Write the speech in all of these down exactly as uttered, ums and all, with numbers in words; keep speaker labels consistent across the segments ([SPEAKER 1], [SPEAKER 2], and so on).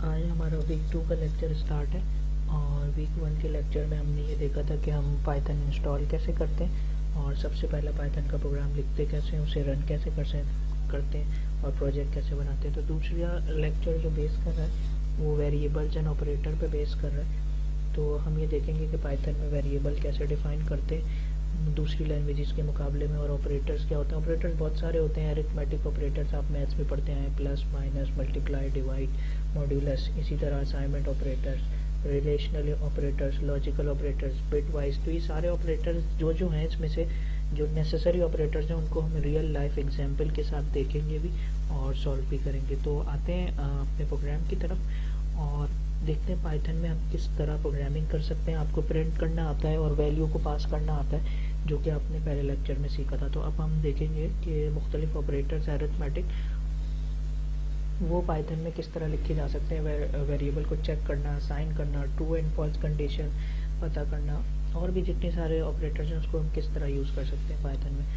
[SPEAKER 1] आज हमारा week two का लेक्चर स्टार्ट है और वीक वन के लेक्चर में हमने ये देखा था कि हम पाइथन इंस्टॉल कैसे करते हैं और सबसे पहला पाइथन का प्रोग्राम लिखते कैसे हैं, उसे रन कैसे कर करते हैं और प्रोजेक्ट कैसे बनाते हैं। तो दूसरा लेक्चर जो बेस कर रहा है वो वेरिएबल्स एंड ऑपरेटर पे बेस कर रहा है। तो हम ये देखेंगे कि पाइथन में वेरिएबल कैसे डिफाइन करते हैं दूसरी लैंग्वेजेस के मुकाबले में, और ऑपरेटर्स क्या होते हैं। ऑपरेटर्स बहुत सारे होते हैं, अरिथमेटिक ऑपरेटर्स आप मैथ्स में पढ़ते हैं, plus minus multiply divide modulus, इसी तरह assignment operators, relational operators, logical operators, bitwise. तो ये सारे ऑपरेटर्स जो जो हैं इसमें से जो नेसेसरी ऑपरेटर्स हैं उनको हम रियल लाइफ एग्जाम्पल के साथ देखेंगे भी और सॉल्व भी करेंगे। तो आते हैं अपने प्रोग्राम की तरफ और देखते हैं पाइथन में हम किस तरह प्रोग्रामिंग कर सकते हैं। आपको प्रिंट करना आता है और वैल्यू को पास करना आता है, जो कि आपने पहले लेक्चर में सीखा था। तो अब हम देखेंगे कि मुख्तलिफ ऑपरेटर्स अरिथमेटिक वो पाइथन में किस तरह लिखे जा सकते हैं। वे, वेरिएबल को चेक करना, साइन करना, ट्रू एंड फॉल्स कंडीशन पता करना, और भी जितने सारे ऑपरेटर्स हैं उसको हम किस तरह यूज़ कर सकते हैं पाइथन में।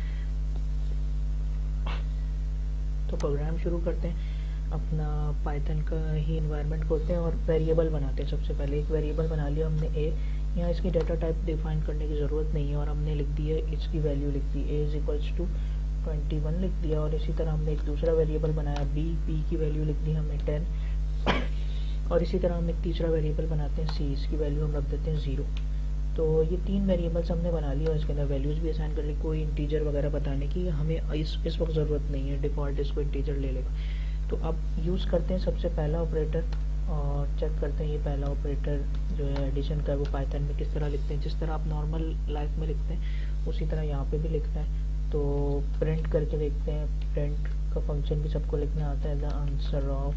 [SPEAKER 1] तो प्रोग्राम शुरू करते हैं। अपना पाइथन का ही इन्वायरमेंट खोलते हैं और वेरिएबल बनाते हैं। सबसे पहले एक वेरिएबल बना लिया हमने ए। यहाँ इसकी डाटा टाइप डिफाइन करने की ज़रूरत नहीं है और हमने लिख दी है, इसकी वैल्यू लिख दी A is equals to twenty one लिख दिया। और इसी तरह हमने एक दूसरा वेरिएबल बनाया बी, बी की वैल्यू लिख दी हमने टेन। और इसी तरह हम एक तीसरा वेरिएबल बनाते हैं सी, इसकी वैल्यू हम रख देते हैं ज़ीरो। तो ये तीन वेरिएबल्स हमने बना लिया और इसके अंदर वैल्यूज़ भी असाइन कर ली। कोई इंटीजर वगैरह बताने की हमें इस इस वक्त ज़रूरत नहीं है, डिफ़ॉल्ट इसको इंटीजर ले लेगा। तो अब यूज़ करते हैं सबसे पहला ऑपरेटर और चेक करते हैं ये पहला ऑपरेटर जो है एडिशन का, वो पाइथन में किस तरह लिखते हैं। जिस तरह आप नॉर्मल लाइफ में लिखते हैं उसी तरह यहाँ पे भी लिखना है। तो प्रिंट करके देखते हैं। प्रिंट का फंक्शन भी सबको लिखना आता है, the answer of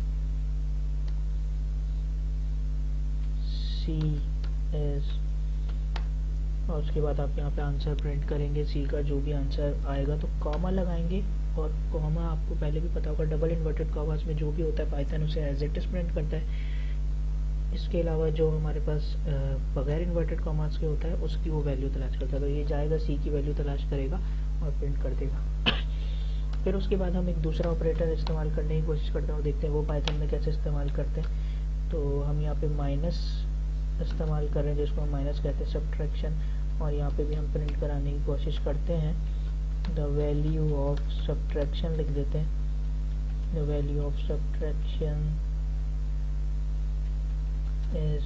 [SPEAKER 1] C is, और उसके बाद आप यहाँ पे आंसर प्रिंट करेंगे सी का जो भी आंसर आएगा। तो कॉमा लगाएंगे, और कॉमा आपको पहले भी पता होगा डबल इन्वर्टेड कॉमास में जो भी होता है पाइथन उसे एज इट इज प्रिंट करता है। इसके अलावा जो हमारे पास बगैर इन्वर्टेड कॉमास के होता है उसकी वो वैल्यू तलाश करता है। तो ये जाएगा सी की वैल्यू तलाश करेगा और प्रिंट कर देगा। फिर उसके बाद हम एक दूसरा ऑपरेटर इस्तेमाल करने की कोशिश करते हैं और देखते हैं वो पाइथन में कैसे इस्तेमाल करते हैं। तो हम यहाँ पे माइनस इस्तेमाल कर रहे हैं, जिसको हम माइनस कहते हैं, सब्ट्रैक्शन। और यहाँ पे भी हम प्रिंट कराने की कोशिश करते हैं द वैल्यू ऑफ सब्ट्रैक्शन लिख देते हैं। The value of subtraction is,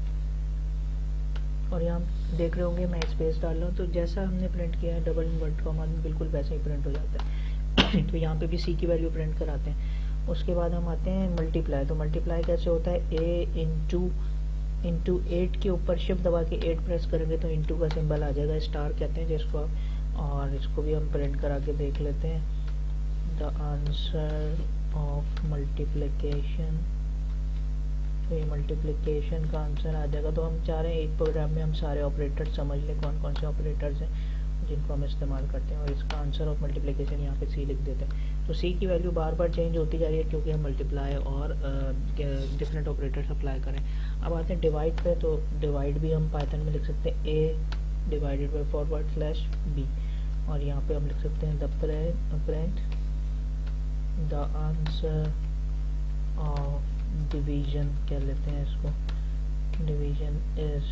[SPEAKER 1] और यहाँ देख रहे होंगे मैं स्पेस डाल रहा हूँ, तो जैसा हमने प्रिंट किया है डबल इन्वर्टेड कॉमा में बिल्कुल वैसे ही प्रिंट हो जाता है। तो यहाँ पे भी सी की वैल्यू प्रिंट कराते हैं। उसके बाद हम आते हैं मल्टीप्लाई। तो मल्टीप्लाई कैसे होता है, ए इंटू इंटू एट के ऊपर शिफ्ट दबा के एट प्रेस करेंगे तो इंटू का सिंबल आ जाएगा, स्टार कहते हैं जिसको आप। और इसको भी हम प्रिंट करा के देख लेते हैं, द आंसर ऑफ मल्टीप्लिकेशन। तो ये मल्टीप्लिकेशन का आंसर आ जाएगा। तो हम चाह रहे हैं एक प्रोग्राम में हम सारे ऑपरेटर समझ लें कौन कौन से ऑपरेटर्स हैं जिनको हम इस्तेमाल करते हैं, और इसका आंसर ऑफ मल्टीप्लिकेशन यहाँ पे सी लिख देते हैं। तो सी की वैल्यू बार बार चेंज होती जा रही है क्योंकि हम मल्टीप्लाई और डिफरेंट ऑपरेटर्स अप्लाई करें। अब आते हैं डिवाइड पे। तो डिवाइड भी हम पाइथन में लिख सकते हैं, A divided by forward slash B, और यहाँ पे हम लिख सकते हैं the print the answer of division कह लेते हैं इसको, डिवीजन इज,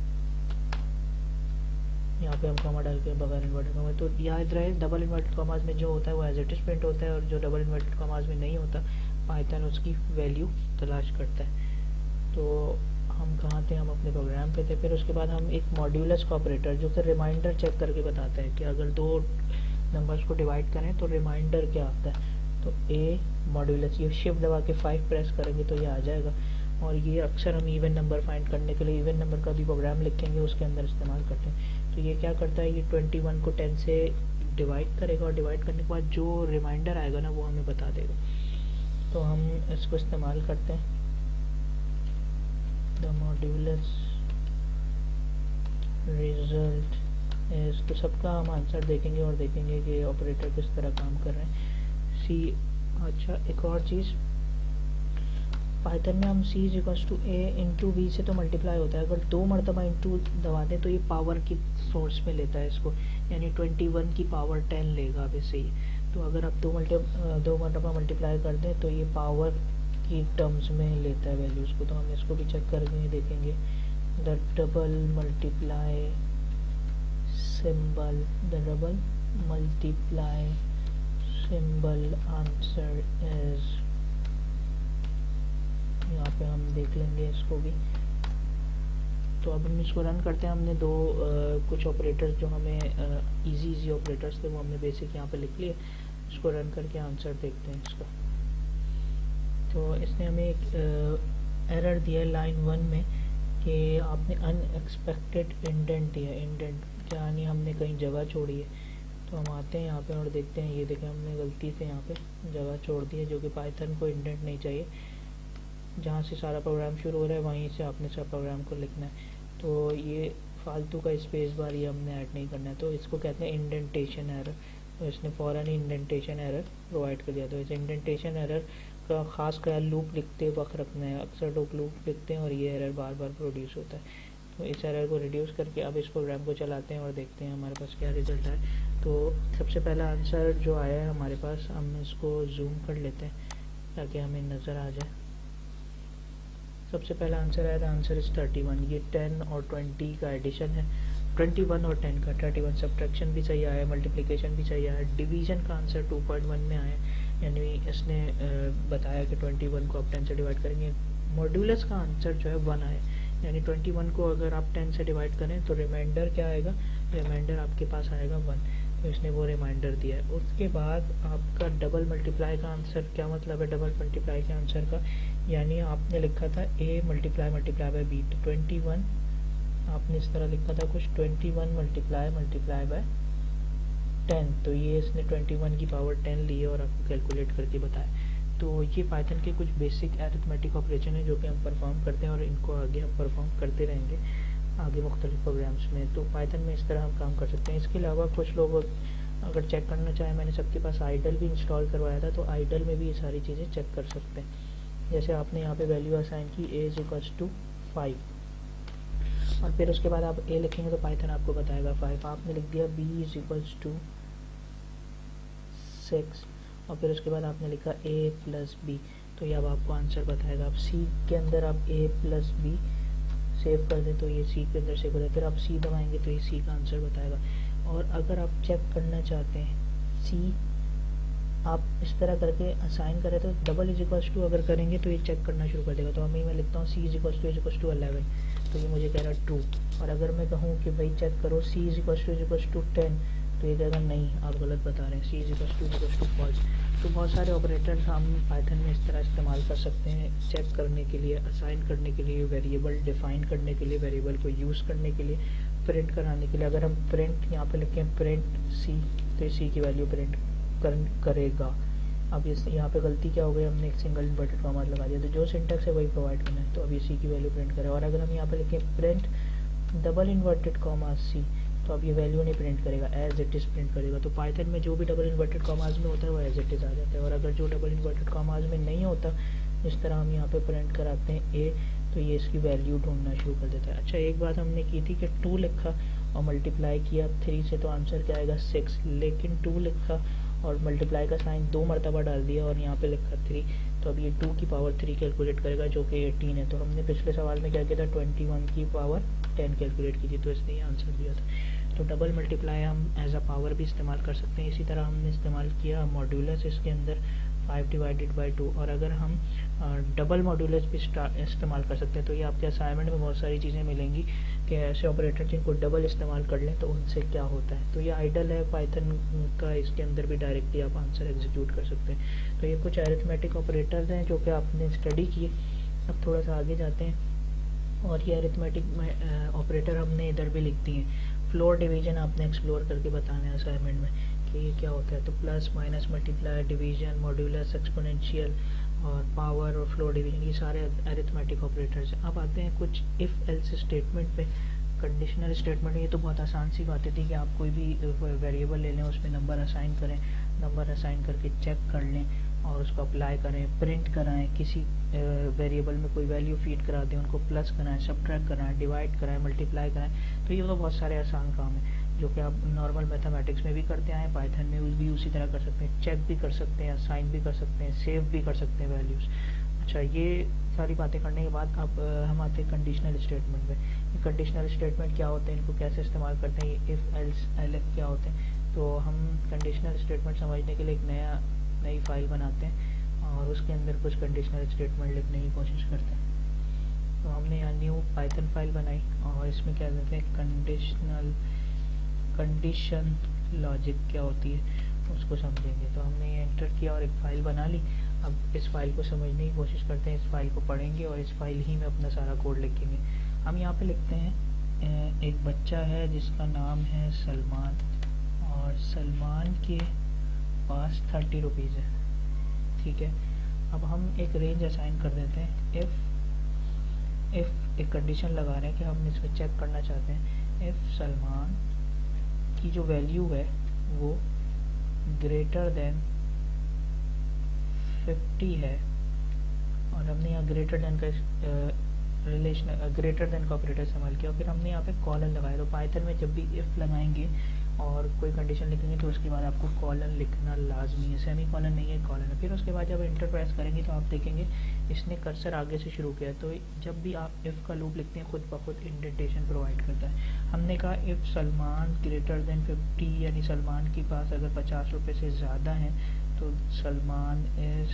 [SPEAKER 1] यहाँ पे हम कॉमा डाल के बगैर इन्वर्टेड कॉमा। तो याद रहे डबल इन्वर्टेड कॉमास में जो होता है वो एज इट इज प्रिंट होता है, और जो डबल इन्वर्टेड कॉमास में नहीं होता पाइथन उसकी वैल्यू तलाश करता है। तो हम कहाँ थे, हम अपने प्रोग्राम पे थे। फिर उसके बाद हम एक मॉड्यूलस का ऑपरेटर जो कि रिमाइंडर चेक करके बताता है कि अगर दो नंबर्स को डिवाइड करें तो रिमाइंडर क्या आता है। तो ए मॉड्यूलस, ये शिफ्ट दबा के फाइव प्रेस करेंगे तो ये आ जाएगा। और ये अक्सर हम इवन नंबर फाइंड करने के लिए इवन नंबर का भी प्रोग्राम लिखेंगे उसके अंदर इस्तेमाल करते हैं। तो ये क्या करता है, ये ट्वेंटी वन को टेन से डिवाइड करेगा और डिवाइड करने के बाद जो रिमाइंडर आएगा ना वो हमें बता देगा। तो हम इसको इस्तेमाल करते हैं, द मॉड्यूलस रिजल्ट इज। तो सबका हम आंसर देखेंगे और देखेंगे कि ऑपरेटर किस तरह काम कर रहे हैं। सी, अच्छा एक और चीज़, पाइथन में हम C is equals to A into B से तो मल्टीप्लाई होता है, अगर दो मरतबा इंटू दबा दें तो ये पावर की सोर्स में लेता है इसको, यानी ट्वेंटी वन की पावर टेन लेगा वैसे ही। तो अगर आप दो मल्टी दो मरतबा मल्टीप्लाई कर दें तो ये पावर की टर्म्स में लेता है वैल्यूज़ को, तो हम इसको भी चेक करके देखेंगे। The double multiply symbol the double multiply symbol answer is, यहाँ पे हम देख लेंगे इसको भी। तो अब हम इसको रन करते हैं। हमने दो आ, कुछ ऑपरेटर्स जो हमें इजी इजी ऑपरेटर्स थे वो हमने बेसिक यहाँ पे लिख लिए। इसको रन करके आंसर देखते हैं इसका। तो इसने हमें एक एरर दिया लाइन वन में कि आपने अनएक्सपेक्टेड इंडेंट दिया। इंडेंट यानी हमने कहीं जगह छोड़ी है। तो हम आते हैं यहाँ पे और देखते हैं, ये देखें हमने गलती से यहाँ पे जगह छोड़ दी है, जो कि पाइथन को इंडेंट नहीं चाहिए। जहाँ से सारा प्रोग्राम शुरू हो रहा है वहीं से आपने सब प्रोग्राम को लिखना है। तो ये फालतू का स्पेस बार ये हमने ऐड नहीं करना है। तो इसको कहते हैं इंडेंटेशन एरर। तो इसने फ़ौरन ही इंडेंटेशन एरर प्रोवाइड कर दिया। तो इस इंडेंटेशन एरर का खास ख्याल लूप लिखते वक्त रखना है। अक्सर लोग लूप लिखते हैं और ये एरर बार बार प्रोड्यूस होता है। तो इस एरर को रिड्यूस करके अब इस प्रोग्राम को चलाते हैं और देखते हैं हमारे पास क्या रिजल्ट आए। तो सबसे पहला आंसर जो आया है हमारे पास, हम इसको जूम कर लेते हैं ताकि हमें नज़र आ जाए। सबसे पहला आंसर आया था, आंसर इज थर्टी वन। ये टेन और ट्वेंटी का एडिशन है, ट्वेंटी वन और टेन का। थर्टी वन सब्ट्रैक्शन भी सही आया, मल्टीप्लिकेशन भी सही आया। डिवीजन का आंसर टू पॉइंट वन में आया, यानी इसने बताया कि ट्वेंटी वन को आप टेन से डिवाइड करेंगे। मॉड्यूलस का आंसर जो है वन आया, यानी ट्वेंटी वन को अगर आप टेन से डिवाइड करें तो रिमाइंडर क्या आएगा, रिमाइंडर आपके पास आएगा वन। तो इसने वो रिमाइंडर दिया है। उसके बाद आपका डबल मल्टीप्लाई का आंसर, क्या मतलब है डबल मल्टीप्लाई के आंसर का, यानी आपने लिखा था A multiply multiply by B. तो ट्वेंटी वन आपने इस तरह लिखा था कुछ, twenty one multiply multiply by ten. तो ये इसने ट्वेंटी वन की पावर टेन ली है और आपको कैलकुलेट करके बताया। तो ये पाइथन के कुछ बेसिक अरिथमेटिक ऑपरेशन है जो कि हम परफॉर्म करते हैं और इनको आगे हम परफॉर्म करते रहेंगे आगे मुख्तलिफ प्रोग्राम्स में। तो पाइथन में इस तरह हम काम कर सकते हैं। इसके अलावा कुछ लोग अगर चेक करना चाहें, मैंने सबके पास आइडल भी इंस्टॉल करवाया था, तो आइडल में भी ये सारी चीज़ें चेक कर सकते हैं। जैसे आपने यहाँ पे वैल्यू असाइन की A is equals to five, और फिर उसके बाद आप ए लिखेंगे तो पाइथन आपको बताएगा फाइव। आपने लिख दिया B is equals to six, और फिर उसके बाद आपने लिखा ए प्लस बी, तो ये अब आपको आंसर बताएगा। आप सी के अंदर आप ए प्लस बी सेव कर दें तो ये सी के अंदर सेव हो जाए, फिर आप सी दबाएंगे तो ये सी का आंसर बताएगा। और अगर आप चेक करना चाहते हैं सी आप इस तरह करके असाइन करें तो डबल इज इक्वल्स टू अगर करेंगे तो ये चेक करना शुरू कर देगा। तो अभी मैं लिखता हूँ C is equals to is equals to eleven, तो ये मुझे कह रहा है ट्रू। और अगर मैं कहूँ कि भाई चेक करो C is equals to is equals to ten, तो ये कहेगा नहीं आप गलत बता रहे हैं, C is equals to is equals to false. तो बहुत सारे ऑपरेटर्स हम पाइथन में इस तरह इस्तेमाल कर सकते हैं, चेक करने के लिए, असाइन करने के लिए, वेरिएबल डिफाइन करने के लिए, वेरिएबल को यूज़ करने के लिए, प्रिंट कराने के लिए। अगर हम प्रिंट यहाँ पे लिखें प्रिंट सी, तो सी की वैल्यू प्रिंट कर, करेगा। अब इस यहाँ पे गलती क्या हो गई, हमने एक सिंगल इन्वर्टेड कॉमा लगा दिया, तो जो सिंटैक्स है वही प्रोवाइड करना है। तो अब ये सी की वैल्यू प्रिंट करे। और अगर हम यहाँ पे लिखें print double inverted comma C, तो अब ये वैल्यू नहीं प्रिंट करेगा, एज इट इज़ प्रिंट करेगा। तो पाइथन में जो भी डबल इन्वर्टेड कॉमाज में होता है वो एज इट इज़ आ जाता है। और अगर जो डबल इन्वर्टेड कॉमाज में नहीं होता, जिस तरह हम यहाँ पे प्रिंट कराते हैं ए, तो ये इसकी वैल्यू ढूंढना शुरू कर देता है। अच्छा, एक बात हमने की थी कि टू लिखा और मल्टीप्लाई किया थ्री से, तो आंसर क्या आएगा सिक्स। लेकिन टू लिखा और मल्टीप्लाई का साइन दो मरतबा डाल दिया और यहाँ पे लिखा थ्री, तो अब ये टू की पावर थ्री कैलकुलेट करेगा जो कि एटीन है। तो हमने पिछले सवाल में क्या किया था, ट्वेंटी वन की पावर टेन कैलकुलेट की थी, तो इसने ये आंसर दिया था। तो डबल मल्टीप्लाई हम एज अ पावर भी इस्तेमाल कर सकते हैं। इसी तरह हमने इस्तेमाल किया मॉड्यूलस, इसके अंदर फाइव डिवाइडेड बाई टू। और अगर हम डबल मॉड्यूलस भी इस्तेमाल कर सकते हैं, तो ये आपके असाइनमेंट में बहुत सारी चीज़ें मिलेंगी कि ऐसे ऑपरेटर जिनको डबल इस्तेमाल कर लें तो उनसे क्या होता है। तो ये आइडल है पाइथन का, इसके अंदर भी डायरेक्टली आप आंसर एग्जीक्यूट कर सकते हैं। तो ये कुछ अरिथमेटिक ऑपरेटर्स हैं जो कि आपने स्टडी किए। अब थोड़ा सा आगे जाते हैं और ये अरिथमेटिक ऑपरेटर हमने इधर भी लिख दिए हैं। फ्लोर डिवीजन आपने एक्सप्लोर करके बताना है असाइनमेंट में कि ये क्या होता है। तो plus minus multiply division modulus exponential और पावर और फ्लोर डिवीजन, ये सारे अरिथमेटिक ऑपरेटर्स हैं। अब आते हैं कुछ इफ़ एल्स स्टेटमेंट पे। कंडीशनल स्टेटमेंट, ये तो बहुत आसान सी बातें थी कि आप कोई भी वेरिएबल ले लें, उसमें नंबर असाइन करें, नंबर असाइन करके चेक कर लें और उसको अप्लाई करें, प्रिंट कराएं, किसी वेरिएबल में कोई वैल्यू फीड करा दें, उनको प्लस कराएं, सब्ट्रैक्ट कराएं, डिवाइड कराएं, मल्टीप्लाई कराएं। तो ये तो बहुत सारे आसान काम हैं जो कि आप नॉर्मल मैथमेटिक्स में भी करते आए, पाइथन में भी उसी तरह कर सकते हैं। चेक भी कर सकते हैं, असाइन भी कर सकते हैं, सेव भी कर सकते हैं वैल्यूज़। अच्छा, ये सारी बातें करने के बाद अब अ, हम आते हैं कंडीशनल स्टेटमेंट पे। ये कंडीशनल स्टेटमेंट क्या होते हैं, इनको कैसे इस्तेमाल करते हैं, ये इफ़ एल्स एलएफ क्या होते हैं। तो हम कंडीशनल स्टेटमेंट समझने के लिए एक नया नई फाइल बनाते हैं और उसके अंदर कुछ कंडीशनल स्टेटमेंट लिखने की कोशिश करते हैं। तो हमने यहाँ न्यू पाइथन फाइल बनाई और इसमें क्या देते हैं, कंडीशनल कंडीशन लॉजिक क्या होती है उसको समझेंगे। तो हमने ये एंटर किया और एक फ़ाइल बना ली। अब इस फाइल को समझने की कोशिश करते हैं, इस फाइल को पढ़ेंगे और इस फाइल ही में अपना सारा कोड लिखेंगे। हम यहाँ पे लिखते हैं एक बच्चा है जिसका नाम है सलमान और सलमान के पास थर्टी रुपीज़ है, ठीक है। अब हम एक रेंज असाइन कर देते हैं। इफ़ इफ़ एक कंडीशन लगा रहे हैं कि हम इसमें चेक करना चाहते हैं इफ़ सलमान की जो वैल्यू है वो ग्रेटर देन फिफ्टी है, और हमने यहाँ ग्रेटर देन का रिलेशन ग्रेटर देन का ऑपरेटर इस्तेमाल किया। फिर हमने यहाँ पे कॉलन लगाया। तो पाइथन में जब भी इफ़ लगाएंगे और कोई कंडीशन लिखेंगे तो उसके बाद आपको कॉलन लिखना लाजमी है, सेमी कॉलन नहीं है, कॉलन है। फिर उसके बाद जब एंटर प्रेस करेंगे तो आप देखेंगे इसने कर्सर आगे से शुरू किया। तो जब भी आप इफ़ का लूप लिखते हैं खुद ब खुद इंडेंटेशन प्रोवाइड करता है। हमने कहा if Salman greater than fifty, यानी सलमान के पास अगर पचास रुपये से ज़्यादा है तो सलमान इज़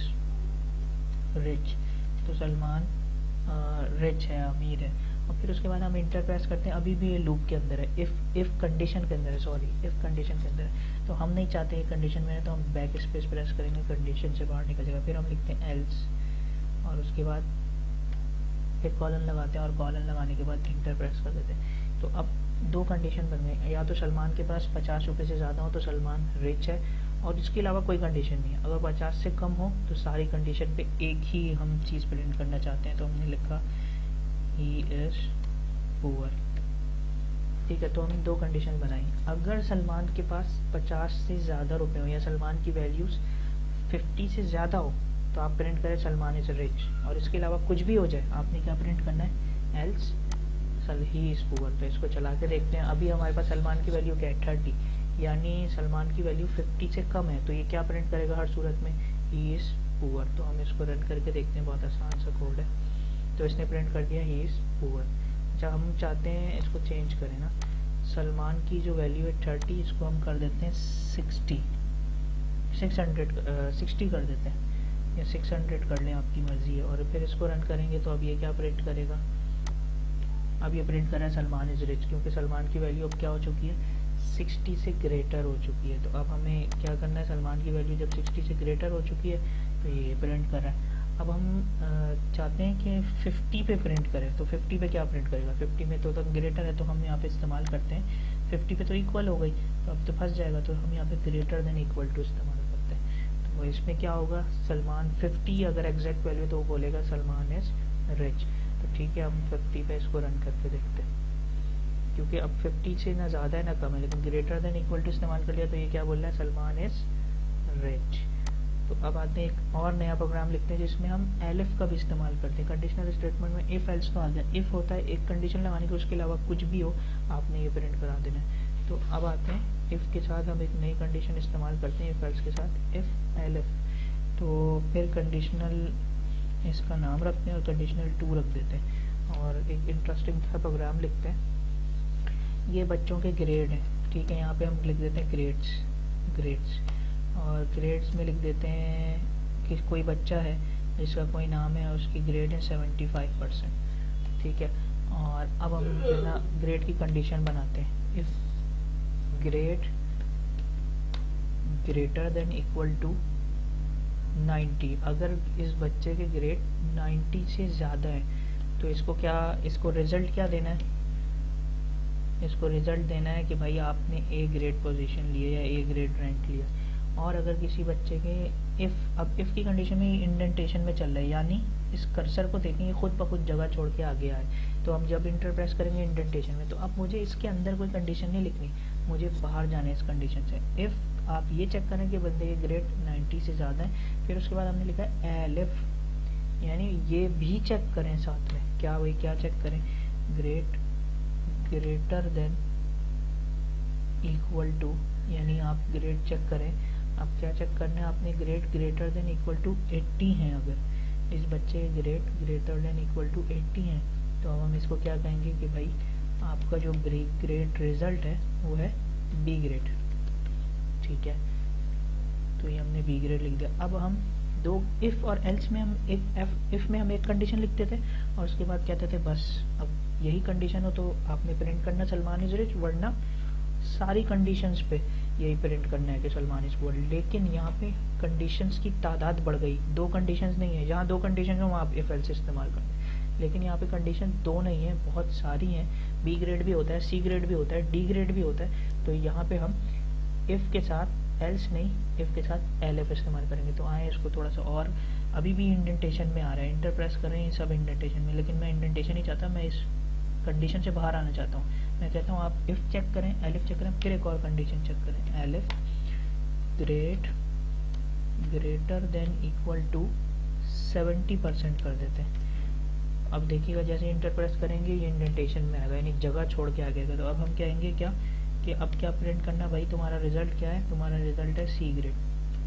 [SPEAKER 1] रिच, तो सलमान रिच है, अमीर है। और फिर उसके बाद हम इंटर प्रेस करते हैं। अभी भी ये लूप के अंदर है, इफ़ इफ़ कंडीशन के अंदर है, सॉरी इफ़ कंडीशन के अंदर है। तो हम नहीं चाहते ये कंडीशन में है तो हम बैक स्पेस प्रेस करेंगे, कंडीशन से बाहर निकल जाएगा। फिर हम लिखते हैं एल्स और उसके बाद फिर कॉलन लगाते हैं और कॉलन लगाने के बाद इंटर प्रेस कर देते हैं। तो अब दो कंडीशन बन गए, या तो सलमान के पास पचास रुपये से ज़्यादा हो तो सलमान रिच है, और इसके अलावा कोई कंडीशन नहीं है। अगर पचास से कम हो तो सारी कंडीशन पे एक ही हम चीज़ प्रिंट करना चाहते हैं। तो हमने लिखा ही इज़ पुअर, ठीक है। तो हमने दो कंडीशन बनाई। अगर सलमान के पास पचास से ज़्यादा रुपए हो या सलमान की वैल्यूज़ फिफ्टी से ज़्यादा हो तो आप प्रिंट करें सलमान इज़ रिच, और इसके अलावा कुछ भी हो जाए आपने क्या प्रिंट करना है, एल्स सल ही इज़ पुअर। तो इसको चला के देखते हैं। अभी हमारे पास सलमान की वैल्यू क्या है, थर्टी, यानी सलमान की वैल्यू फिफ्टी से कम है। तो ये क्या प्रिंट करेगा हर सूरत में, ही इज़ पुअर। तो हम इसको रन करके देखते हैं, बहुत आसान सा कोड है। तो इसने प्रिंट कर दिया ही इज़ पुअर। अच्छा, हम चाहते हैं इसको चेंज करें ना, सलमान की जो वैल्यू है थर्टी, इसको हम कर देते हैं सिक्सटी, सिक्स हंड्रेड सिक्सटी कर देते हैं, या सिक्स हंड्रेड कर लें, आपकी मर्ज़ी है। और फिर इसको रन करेंगे तो अब ये क्या प्रिंट करेगा, अब ये प्रिंट कर रहा है सलमान इज़ रिच, क्योंकि सलमान की वैल्यू अब क्या हो चुकी है, सिक्सटी से ग्रेटर हो चुकी है। तो अब हमें क्या करना है, सलमान की वैल्यू जब सिक्सटी से ग्रेटर हो चुकी है तो ये प्रिंट कर रहा है। अब हम आ, चाहते हैं कि फिफ्टी पे प्रिंट करें। तो फिफ्टी पे क्या प्रिंट करेगा, फिफ्टी में तो तक ग्रेटर है तो हम यहाँ पे इस्तेमाल करते हैं, फिफ्टी पे तो इक्वल हो गई तो अब तो फंस जाएगा। तो हम यहाँ पे ग्रेटर देन इक्वल टू इस्तेमाल करते हैं। तो इसमें क्या होगा, सलमान फिफ्टी अगर एग्जैक्ट वैल्यू तो वो बोलेगा सलमान इज़ रिच। तो ठीक है, हम फिफ्टी पे इसको रन करके देखते हैं, क्योंकि अब फिफ्टी से ना ज़्यादा है ना कम है, लेकिन ग्रेटर देन इक्वल टू इस्तेमाल कर लिया तो ये क्या बोल रहा है, सलमान इज़ रिच। तो अब आते हैं एक और नया प्रोग्राम लिखते हैं जिसमें हम एलिफ का भी इस्तेमाल करते हैं। कंडीशनल स्टेटमेंट में इफ़ एल्स तो आ गया, इफ़ होता है एक कंडीशन लगाने के, उसके अलावा कुछ भी हो आपने ये प्रिंट करा देना है। तो अब आते हैं इफ़ के साथ हम एक नई कंडीशन इस्तेमाल करते हैं, इफ़ एल्स के साथ इफ़ एलिफ। तो फिर कंडीशनल इसका नाम रखते हैं और कंडीशनल टू रख देते हैं और एक इंटरेस्टिंग सा प्रोग्राम लिखते हैं। ये बच्चों के ग्रेड हैं, ठीक है। यहाँ पे हम लिख देते हैं ग्रेड्स ग्रेड्स और ग्रेड्स में लिख देते हैं कि कोई बच्चा है जिसका कोई नाम है, उसकी ग्रेड है सेवेंटी फाइव परसेंट, ठीक है। और अब हम जो ना ग्रेड की कंडीशन बनाते हैं, if grade greater than equal to ninety, अगर इस बच्चे के ग्रेड नाइन्टी से ज़्यादा है तो इसको क्या, इसको रिज़ल्ट क्या देना है, इसको रिज़ल्ट देना है कि भाई आपने ए ग्रेड पोजीशन लिए या ए ग्रेड रैंक लिया। और अगर किसी बच्चे के इफ़, अब इफ़ की कंडीशन में इंडेंटेशन में चल रहा है, यानी इस कर्सर को देखेंगे खुद ब खुद जगह छोड़ के आगे आए, तो हम जब इंटर प्रेस करेंगे इंडेंटेशन में, तो अब मुझे इसके अंदर कोई कंडीशन नहीं लिखनी, मुझे बाहर जाना है इस कंडीशन से। इफ़ आप ये चेक करें कि बंदे के ग्रेड नाइन्टी से ज़्यादा है, फिर उसके बाद हमने लिखा है एलिफ, यानी ये भी चेक करें साथ में, क्या वही क्या चेक करें, grade greater than equal to, यानी आप ग्रेड चेक करें। अब क्या चेक करना है आपने, grade greater than equal to eighty है अगर, इस बच्चे के grade greater than equal to eighty हैं, तो अब हम इसको क्या कहेंगे कि भाई आपका जो ग्रेड रिजल्ट है वो है बी ग्रेड। ठीक है, तो ये हमने बी ग्रेड लिख दिया। अब हम दो इफ़ और एल्स में हम एक एफ इफ़ में हम एक कंडीशन लिखते थे और उसके बाद कहते थे बस अब यही कंडीशन हो तो आपने प्रिंट करना सलमान इज रिच, वरना सारी कंडीशंस पे यही प्रिंट करना है कि सलमान इज पुअर। लेकिन यहाँ पे कंडीशंस की तादाद बढ़ गई, दो कंडीशंस नहीं है, जहाँ दो कंडीशन है वहाँ आप इफ एल्स इस्तेमाल करें, लेकिन यहाँ पे कंडीशन दो नहीं है, बहुत सारी हैं। बी ग्रेड भी होता है, सी ग्रेड भी होता है, डी ग्रेड भी होता है। तो यहाँ पे हम इफ़ के साथ एल्स नहीं, इफ़ के साथ एल एफ इस्तेमाल करेंगे। तो आए इसको थोड़ा सा और, अभी भी इंडेंटेशन में आ रहा है, इंटर प्रेस कर रहे हैं सब इंडेंटेशन में, लेकिन मैं इंडेंटेशन नहीं चाहता, मैं इस कंडीशन से बाहर आना चाहता हूँ। मैं कहता हूँ आप इफ़ चेक करें, एल एफ चेक करें, फिर एक और कंडीशन चेक करें, elif great greater than equal to seventy percent कर देते हैं। अब देखिएगा जैसे इंटर प्रेस करेंगे ये इंडेंटेशन में आएगा, यानी जगह छोड़ के आ गया। तो अब हम कहेंगे क्या कि अब क्या प्रिंट करना भाई, तुम्हारा रिजल्ट क्या है, तुम्हारा रिजल्ट है सी ग्रेड।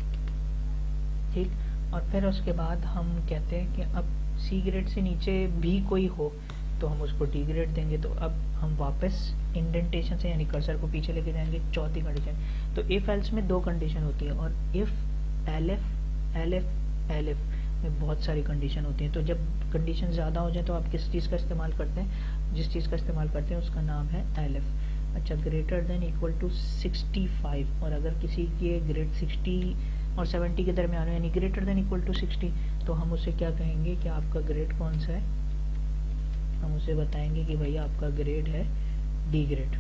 [SPEAKER 1] ठीक, और फिर उसके बाद हम कहते हैं कि अब सी ग्रेड से नीचे भी कोई हो तो हम उसको डी ग्रेड देंगे। तो अब हम वापस इंडेंटेशन से यानी कर्सर को पीछे लेके जाएंगे, चौथी कंडीशन। तो इफ एल्स में दो कंडीशन होती है और if elif elif elif में बहुत सारी कंडीशन होती हैं। तो जब कंडीशन ज़्यादा हो जाए तो आप किस चीज़ का इस्तेमाल करते हैं, जिस चीज़ का इस्तेमाल करते हैं उसका नाम है एल एफ। अच्छा, greater than equal to sixty five, और अगर किसी के ग्रेड सिक्सटी और सेवेंटी के दरमियान है यानी greater than equal to sixty, तो हम उसे क्या कहेंगे कि आपका ग्रेड कौन सा है, हम उसे बताएंगे कि भैया आपका ग्रेड है डी ग्रेड,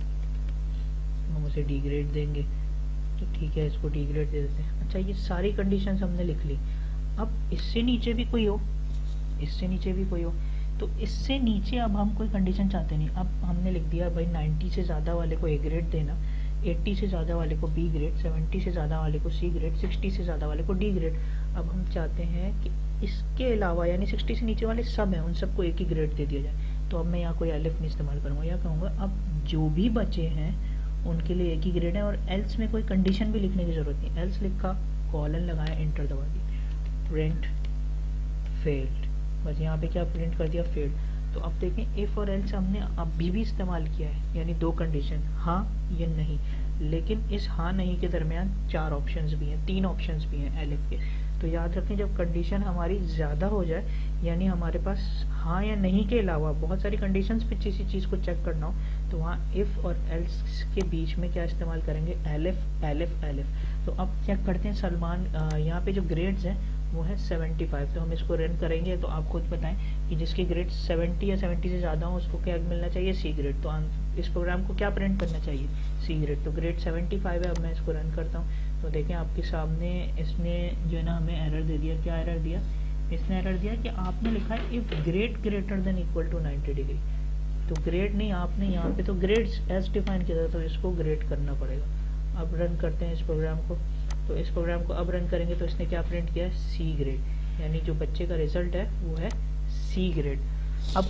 [SPEAKER 1] हम उसे डी ग्रेड देंगे। तो ठीक है, इसको डी ग्रेड दे देते हैं। अच्छा, ये सारी कंडीशंस हमने लिख ली। अब इससे नीचे भी कोई हो, इससे नीचे भी कोई हो, तो इससे नीचे अब हम कोई कंडीशन चाहते नहीं। अब हमने लिख दिया भाई नाइन्टी से ज़्यादा वाले को ए ग्रेड देना, एट्टी से ज़्यादा वाले को बी ग्रेड, सेवेंटी से ज़्यादा वाले को सी ग्रेड, सिक्सटी से ज़्यादा वाले को डी ग्रेड। अब हम चाहते हैं कि इसके अलावा यानी सिक्सटी से नीचे वाले सब हैं उन सबको एक ही ग्रेड दे दिया जाए। तो अब मैं यहाँ कोई एलिफ नहीं इस्तेमाल करूँगा, या कहूँगा अब जो भी बचे हैं उनके लिए एक ही ग्रेड है, और एल्स में कोई कंडीशन भी लिखने की ज़रूरत नहीं। एल्स लिखा, कॉलन लगाया, एंटर दबा दी, प्रिंट फेल्ड, बस यहाँ पे क्या प्रिंट कर दिया, फेल्ड। तो अब देखें इफ़ और एल्स हमने अभी भी इस्तेमाल किया है, यानी दो कंडीशन, हाँ या नहीं। लेकिन इस हाँ नहीं के दरमियान चार ऑप्शंस भी हैं, तीन ऑप्शंस भी हैं एलिफ के। तो याद रखें जब कंडीशन हमारी ज़्यादा हो जाए, यानी हमारे पास हाँ या नहीं के अलावा बहुत सारी कंडीशंस पे किसी चीज़ को चेक करना हो, तो वहाँ इफ़ और एल्स के बीच में क्या इस्तेमाल करेंगे, एलिफ एलिफ एलिफ। तो अब चेक करते हैं सलमान, यहाँ पे जो ग्रेड्स हैं वो है सेवेंटी फाइव। तो हम इसको रन करेंगे तो आप खुद बताएं कि जिसकी ग्रेड सेवेंटी या सेवेंटी से ज़्यादा हो उसको क्या मिलना चाहिए, सी ग्रेड। तो इस प्रोग्राम को क्या प्रिंट करना चाहिए, सी ग्रेड। तो ग्रेड सेवेंटी फाइव है। अब मैं इसको रन करता हूँ तो देखें आपके सामने इसने जो है ना हमें एरर दे दिया। क्या एरर दिया, इसने एरर दिया कि आपने लिखा है if grade greater than equal to ninety degree. तो ग्रेड नहीं, आपने यहाँ पे तो ग्रेड्स एज डिफाइन किया था, तो इसको ग्रेड करना पड़ेगा। अब रन करते हैं इस प्रोग्राम को। तो इस प्रोग्राम को अब रन करेंगे तो इसने क्या प्रिंट किया है, सी ग्रेड, यानी जो बच्चे का रिजल्ट है वो है सी ग्रेड। अब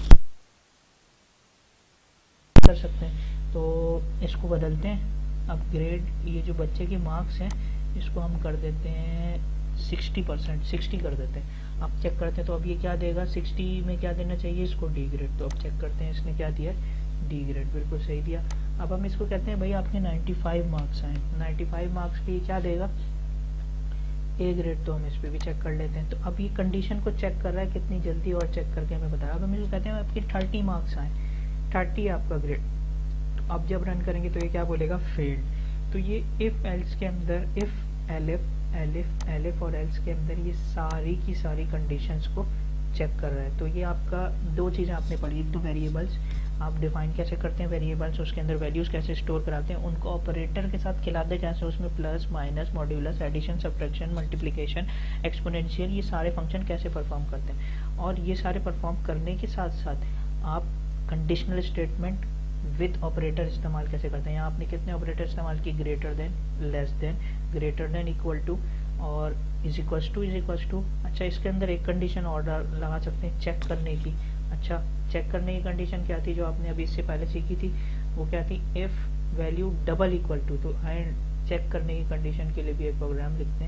[SPEAKER 1] कर सकते हैं तो इसको बदलते हैं। अब ग्रेड, ये जो बच्चे के मार्क्स हैं इसको हम कर देते हैं सिक्सटी परसेंट, सिक्सटी कर देते हैं। अब चेक करते हैं तो अब ये क्या देगा, सिक्सटी में क्या देना चाहिए इसको, डी ग्रेड। तो अब चेक करते हैं इसने क्या दिया, डी ग्रेड, बिल्कुल सही दिया। अब हम इसको कहते हैं भाई आपके नाइन्टी फाइव मार्क्स आए, नाइन्टी फाइव मार्क्स की क्या देगा, ए ग्रेड। तो हम इस पर भी चेक कर लेते हैं। तो अब ये कंडीशन को चेक कर रहा है कितनी जल्दी, और चेक करके हमें बताया। अब हम इसको कहते हैं आपके थर्टी मार्क्स आए, थर्टी आपका ग्रेड। तो अब जब रन करेंगे तो ये क्या बोलेगा, फेल्ड। तो ये इफ़ एल्स के अंदर इफ़ एलिफ एलिफ एलिफ और एल्स के अंदर ये सारी की सारी कंडीशंस को चेक कर रहा है। तो ये आपका दो चीज़ें आपने पढ़ी, एक तो वेरिएबल्स आप डिफाइन कैसे करते हैं, वेरिएबल्स उसके अंदर वैल्यूज़ कैसे स्टोर कराते हैं, उनको ऑपरेटर के साथ खिलाते कैसे, उसमें plus minus modulus addition subtraction multiplication exponential, ये सारे फंक्शन कैसे परफॉर्म करते हैं। और ये सारे परफॉर्म करने के साथ साथ आप कंडीशनल स्टेटमेंट विद ऑपरेटर इस्तेमाल कैसे करते हैं। यहाँ आपने कितने ऑपरेटर इस्तेमाल किए, greater than, less than, greater than, equal to और is equals to, is equals to. अच्छा, इसके अंदर एक कंडीशन और लगा सकते हैं चेक करने की। अच्छा, चेक करने की कंडीशन क्या थी जो आपने अभी इससे पहले सीखी थी, वो क्या थी, if value double equal to. तो एंड चेक करने की कंडीशन के लिए भी एक प्रोग्राम लिखते हैं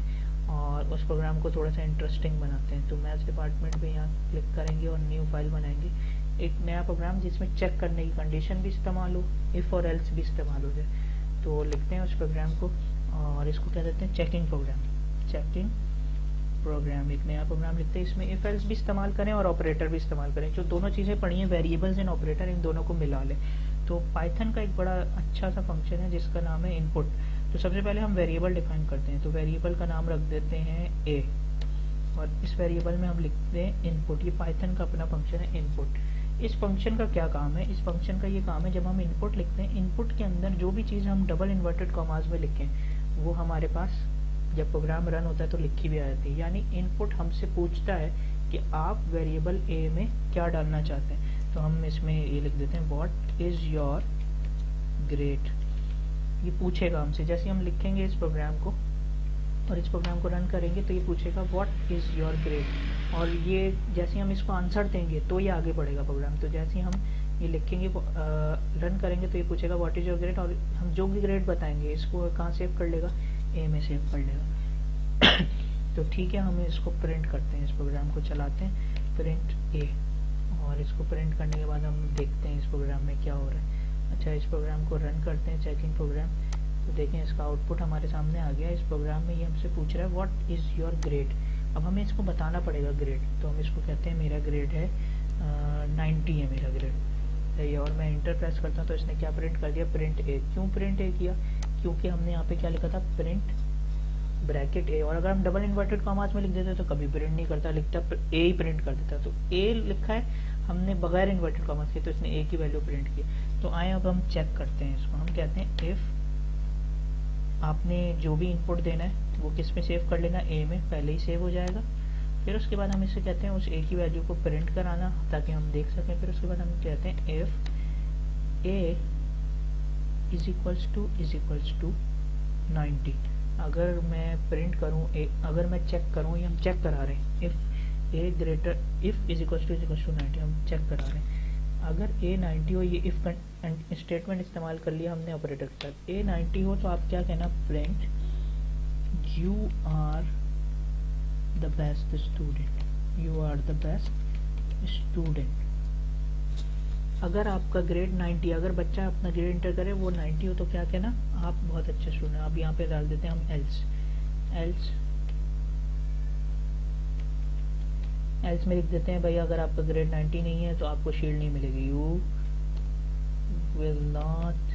[SPEAKER 1] और उस प्रोग्राम को थोड़ा सा इंटरेस्टिंग बनाते हैं। तो मैथ्स डिपार्टमेंट पे यहाँ क्लिक करेंगे और न्यू फाइल बनाएंगे, एक नया प्रोग्राम जिसमें चेक करने की कंडीशन भी इस्तेमाल हो, इफ़ और एल्स भी इस्तेमाल हो जाए। तो लिखते हैं उस प्रोग्राम को और इसको क्या देते हैं चेकिंग प्रोग्राम। चेकिंग प्रोग्राम एक नया प्रोग्राम लिखते हैं, इसमें इफ एल्स भी इस्तेमाल करें और ऑपरेटर भी इस्तेमाल करें। जो दोनों चीज़ें पढ़ी हैं वेरिएबल्स एंड ऑपरेटर, इन दोनों को मिला लें। तो पाइथन का एक बड़ा अच्छा सा फंक्शन है जिसका नाम है इनपुट। तो सबसे पहले हम वेरिएबल डिफाइन करते हैं, तो वेरिएबल का नाम रख देते हैं ए और इस वेरिएबल में हम लिखते हैं इनपुट। ये पाइथन का अपना फंक्शन है इनपुट। इस फंक्शन का क्या काम है, इस फंक्शन का ये काम है जब हम इनपुट लिखते हैं, इनपुट के अंदर जो भी चीज़ हम डबल इन्वर्टेड कॉमास में लिखें वो हमारे पास जब प्रोग्राम रन होता है तो लिखी भी आ जाती है। यानी इनपुट हमसे पूछता है कि आप वेरिएबल ए में क्या डालना चाहते हैं। तो हम इसमें ये लिख देते हैं व्हाट इज योर ग्रेड। ये पूछेगा हमसे, जैसे हम लिखेंगे इस प्रोग्राम को और इस प्रोग्राम को रन करेंगे तो ये पूछेगा व्हाट इज योर ग्रेड। और ये जैसे हम इसको आंसर देंगे तो ये आगे बढ़ेगा प्रोग्राम। तो जैसे हम ये लिखेंगे रन करेंगे तो ये पूछेगा व्हाट इज योर ग्रेड और हम जो भी ग्रेड बताएंगे इसको कहाँ सेव कर लेगा, ए में सेव कर लेगा। तो ठीक है, हम इसको प्रिंट करते हैं, इस प्रोग्राम को चलाते हैं प्रिंट ए और इसको प्रिंट करने के बाद हम देखते हैं इस प्रोग्राम में क्या हो रहा है। अच्छा, इस प्रोग्राम को रन करते हैं चेकिंग प्रोग्राम। तो देखें इसका आउटपुट हमारे सामने आ गया। इस प्रोग्राम में ये हमसे पूछ रहा है व्हाट इज़ योर ग्रेड। अब हमें इसको बताना पड़ेगा ग्रेड। तो हम इसको कहते हैं मेरा ग्रेड है नाइन्टी है मेरा ग्रेड है, और मैं इंटर प्रेस करता हूँ तो इसने क्या प्रिंट कर दिया, प्रिंट ए। क्यों प्रिंट ए किया, क्योंकि हमने यहाँ पे क्या लिखा था प्रिंट ब्रैकेट ए। और अगर हम डबल इन्वर्टेड कॉमास में लिख देते तो कभी प्रिंट नहीं करता, लिखता ए ही प्रिंट कर देता। तो ए लिखा है हमने बगैर इन्वर्टेड कॉमास के, तो इसने ए की वैल्यू प्रिंट की। तो आए अब हम चेक करते हैं इसको। हम कहते हैं इफ आपने जो भी इनपुट देना है वो किस में सेव कर लेना, ए में पहले ही सेव हो जाएगा। फिर उसके बाद हम इसे कहते हैं उस ए की वैल्यू को प्रिंट कराना ताकि हम देख सकें। फिर उसके बाद हम कहते हैं if A is equals to is equals to ninety. अगर मैं प्रिंट करूं ए, अगर मैं चेक करूं, ये हम चेक करा रहे हैं if A greater if is equals to is equals to ninety, हम चेक करा रहे हैं। अगर ए नाइन्टी हो, ये इफ स्टेटमेंट इस्तेमाल कर लिया हमने ऑपरेटर के साथ, ए नाइन्टी हो तो आप क्या कहना, print you are the best student, you are the best student. अगर आपका ग्रेड नाइन्टी, अगर बच्चा अपना ग्रेड इंटर करे वो नाइन्टी हो तो क्या कहना, आप बहुत अच्छे स्टूडेंट। अब यहाँ पे डाल देते हैं हम एल्स। एल्स एल्स में लिख देते हैं भाई अगर आपका ग्रेड नाइन्टी नहीं है तो आपको शील्ड नहीं मिलेगी, यू विल नॉट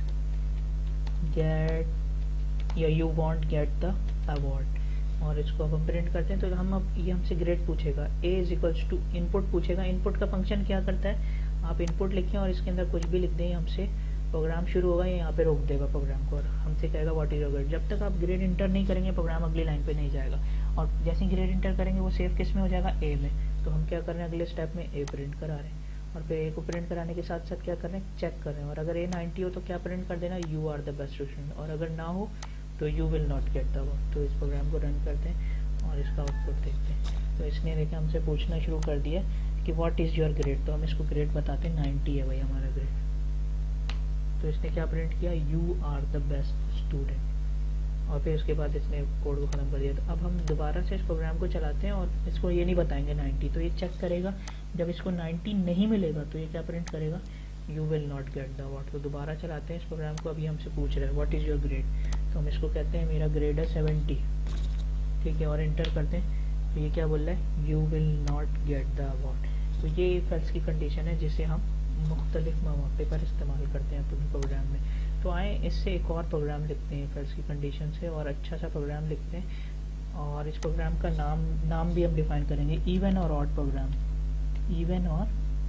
[SPEAKER 1] गेट या you won't get the award. और इसको अब हम प्रिंट करते हैं तो हम अब ये हमसे ग्रेड पूछेगा, A is equals to input पूछेगा। इनपुट का फंक्शन क्या करता है, आप इनपुट लिखें और इसके अंदर कुछ भी लिख दें, हमसे प्रोग्राम शुरू होगा, ये यहाँ पे रोक देगा प्रोग्राम को और हमसे कहेगा व्हाट इज योर ग्रेड। जब तक आप ग्रेड इंटर नहीं करेंगे प्रोग्राम अगली लाइन पे नहीं जाएगा। और जैसे ही ग्रेड इंटर करेंगे वो सेव किस में हो जाएगा, ए में। तो हम क्या कर रहे हैं, अगले स्टेप में ए प्रिंट करा रहे हैं और फिर ए को प्रिंट कराने के साथ साथ क्या कर रहे हैं, चेक कर रहे हैं। और अगर ए नाइन्टी हो तो क्या प्रिंट कर देना, you are the best student. और अगर ना हो तो you will not get the award. तो इस प्रोग्राम को रन करते हैं और इसका आउटपुट देखते हैं। तो इसने देखा हमसे पूछना शुरू कर दिया कि व्हाट इज़ योर ग्रेड। तो हम इसको ग्रेड बताते हैं, नाइन्टी है भाई हमारा ग्रेड। तो इसने क्या प्रिंट किया, you are the best student. और फिर उसके बाद इसने कोड को ख़त्म कर दिया। तो अब हम दोबारा से इस प्रोग्राम को चलाते हैं और इसको ये नहीं बताएंगे नाइन्टी, तो ये चेक करेगा। जब इसको नाइन्टी नहीं मिलेगा तो ये क्या प्रिंट करेगा, you will not get the award. तो दोबारा चलाते हैं इस प्रोग्राम को। अभी हमसे पूछ रहा है व्हाट इज़ योर ग्रेड, तो हम इसको कहते हैं मेरा ग्रेड है सेवेंटी, ठीक है, और इंटर करते हैं। तो ये क्या बोल रहा है, you will not get the award. तो ये इफ एल्स की कंडीशन है जिसे हम मुख्तलिफ मौके पर इस्तेमाल करते हैं अपने प्रोग्राम में। तो आए इससे एक और प्रोग्राम लिखते हैं इफ एल्स की कंडीशन से, और अच्छा सा प्रोग्राम लिखते हैं। और इस प्रोग्राम का नाम नाम भी हम डिफाइन करेंगे, इवन और ऑड प्रोग्राम, इवन और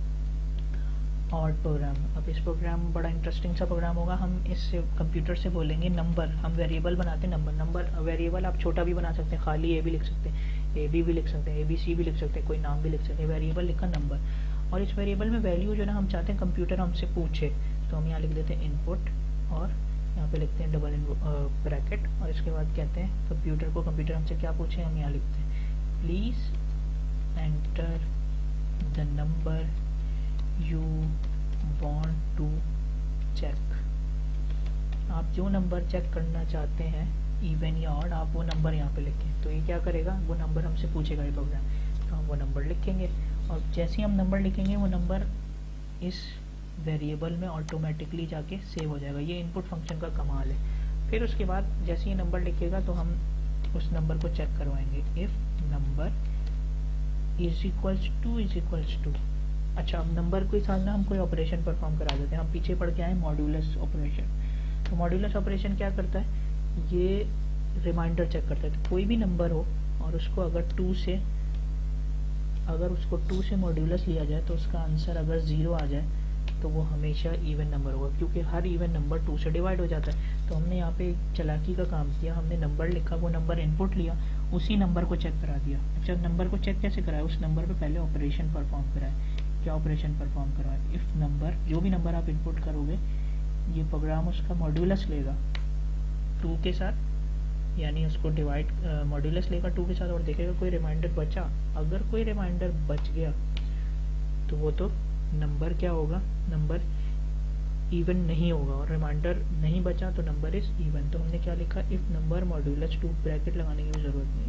[SPEAKER 1] ऑड प्रोग्राम। अब इस प्रोग्राम बड़ा इंटरेस्टिंग सा प्रोग्राम होगा। हम इससे कंप्यूटर से बोलेंगे नंबर, हम वेरिएबल बनाते हैं नंबर। नंबर वेरिएबल आप छोटा भी बना सकते हैं, खाली ए भी लिख सकते हैं, ए बी भी लिख सकते हैं, ए बी सी भी लिख सकते हैं, कोई नाम भी लिख सकते हैं। वेरिएबल लिखा नंबर, और इस वेरिएबल में वैल्यू जो ना हम चाहते हैं कंप्यूटर हमसे पूछे, तो हम यहाँ लिख देते हैं इनपुट और यहाँ पे लिखते हैं डबल ब्रैकेट और इसके बाद कहते हैं कंप्यूटर को, कंप्यूटर हमसे क्या पूछे हम यहाँ लिखते हैं please enter the number you want to check. आप जो नंबर चेक करना चाहते हैं इवन या ऑड, आप वो नंबर यहाँ पे लिखें। तो ये क्या करेगा, वो नंबर हमसे पूछेगा ये प्रोग्राम, तो हम वो नंबर लिखेंगे और जैसे ही हम नंबर लिखेंगे वो नंबर इस वेरिएबल में ऑटोमेटिकली जाके सेव हो जाएगा। ये इनपुट फंक्शन का कमाल है। फिर उसके बाद जैसे ही नंबर लिखेगा तो हम उस नंबर को चेक करवाएंगे, if number is equals to is equals to. अच्छा, अब नंबर के साथ ना हम कोई ऑपरेशन परफॉर्म करा देते हैं। हम पीछे पढ़ के आए मॉड्यूलस ऑपरेशन। तो मॉड्यूलस ऑपरेशन क्या करता है, ये रिमाइंडर चेक करता है। तो कोई भी नंबर हो और उसको अगर टू से अगर उसको टू से मॉड्यूलस लिया जाए तो उसका आंसर अगर ज़ीरो आ जाए तो वो हमेशा इवन नंबर होगा, क्योंकि हर इवन नंबर टू से डिवाइड हो जाता है। तो हमने यहाँ पे एक चालाकी का काम किया, हमने नंबर लिखा, वो नंबर इनपुट लिया, उसी नंबर को चेक करा दिया। अच्छा, नंबर को चेक कैसे कराया, उस नंबर पे पहले ऑपरेशन परफॉर्म कराए। क्या ऑपरेशन परफॉर्म करवाए, इफ़ नंबर, जो भी नंबर आप इनपुट करोगे ये प्रोग्राम उसका मॉड्यूलस लेगा टू के साथ, यानी उसको डिवाइड मॉड्यूलस लेगा टू के साथ और देखेगा कोई रिमाइंडर बचा। अगर कोई रिमाइंडर बच गया तो वो तो नंबर क्या होगा, नंबर इवन नहीं होगा, और रिमाइंडर नहीं बचा तो नंबर इज इवन। तो हमने क्या लिखा, if number modulus two, bracket लगाने की भी जरूरत नहीं।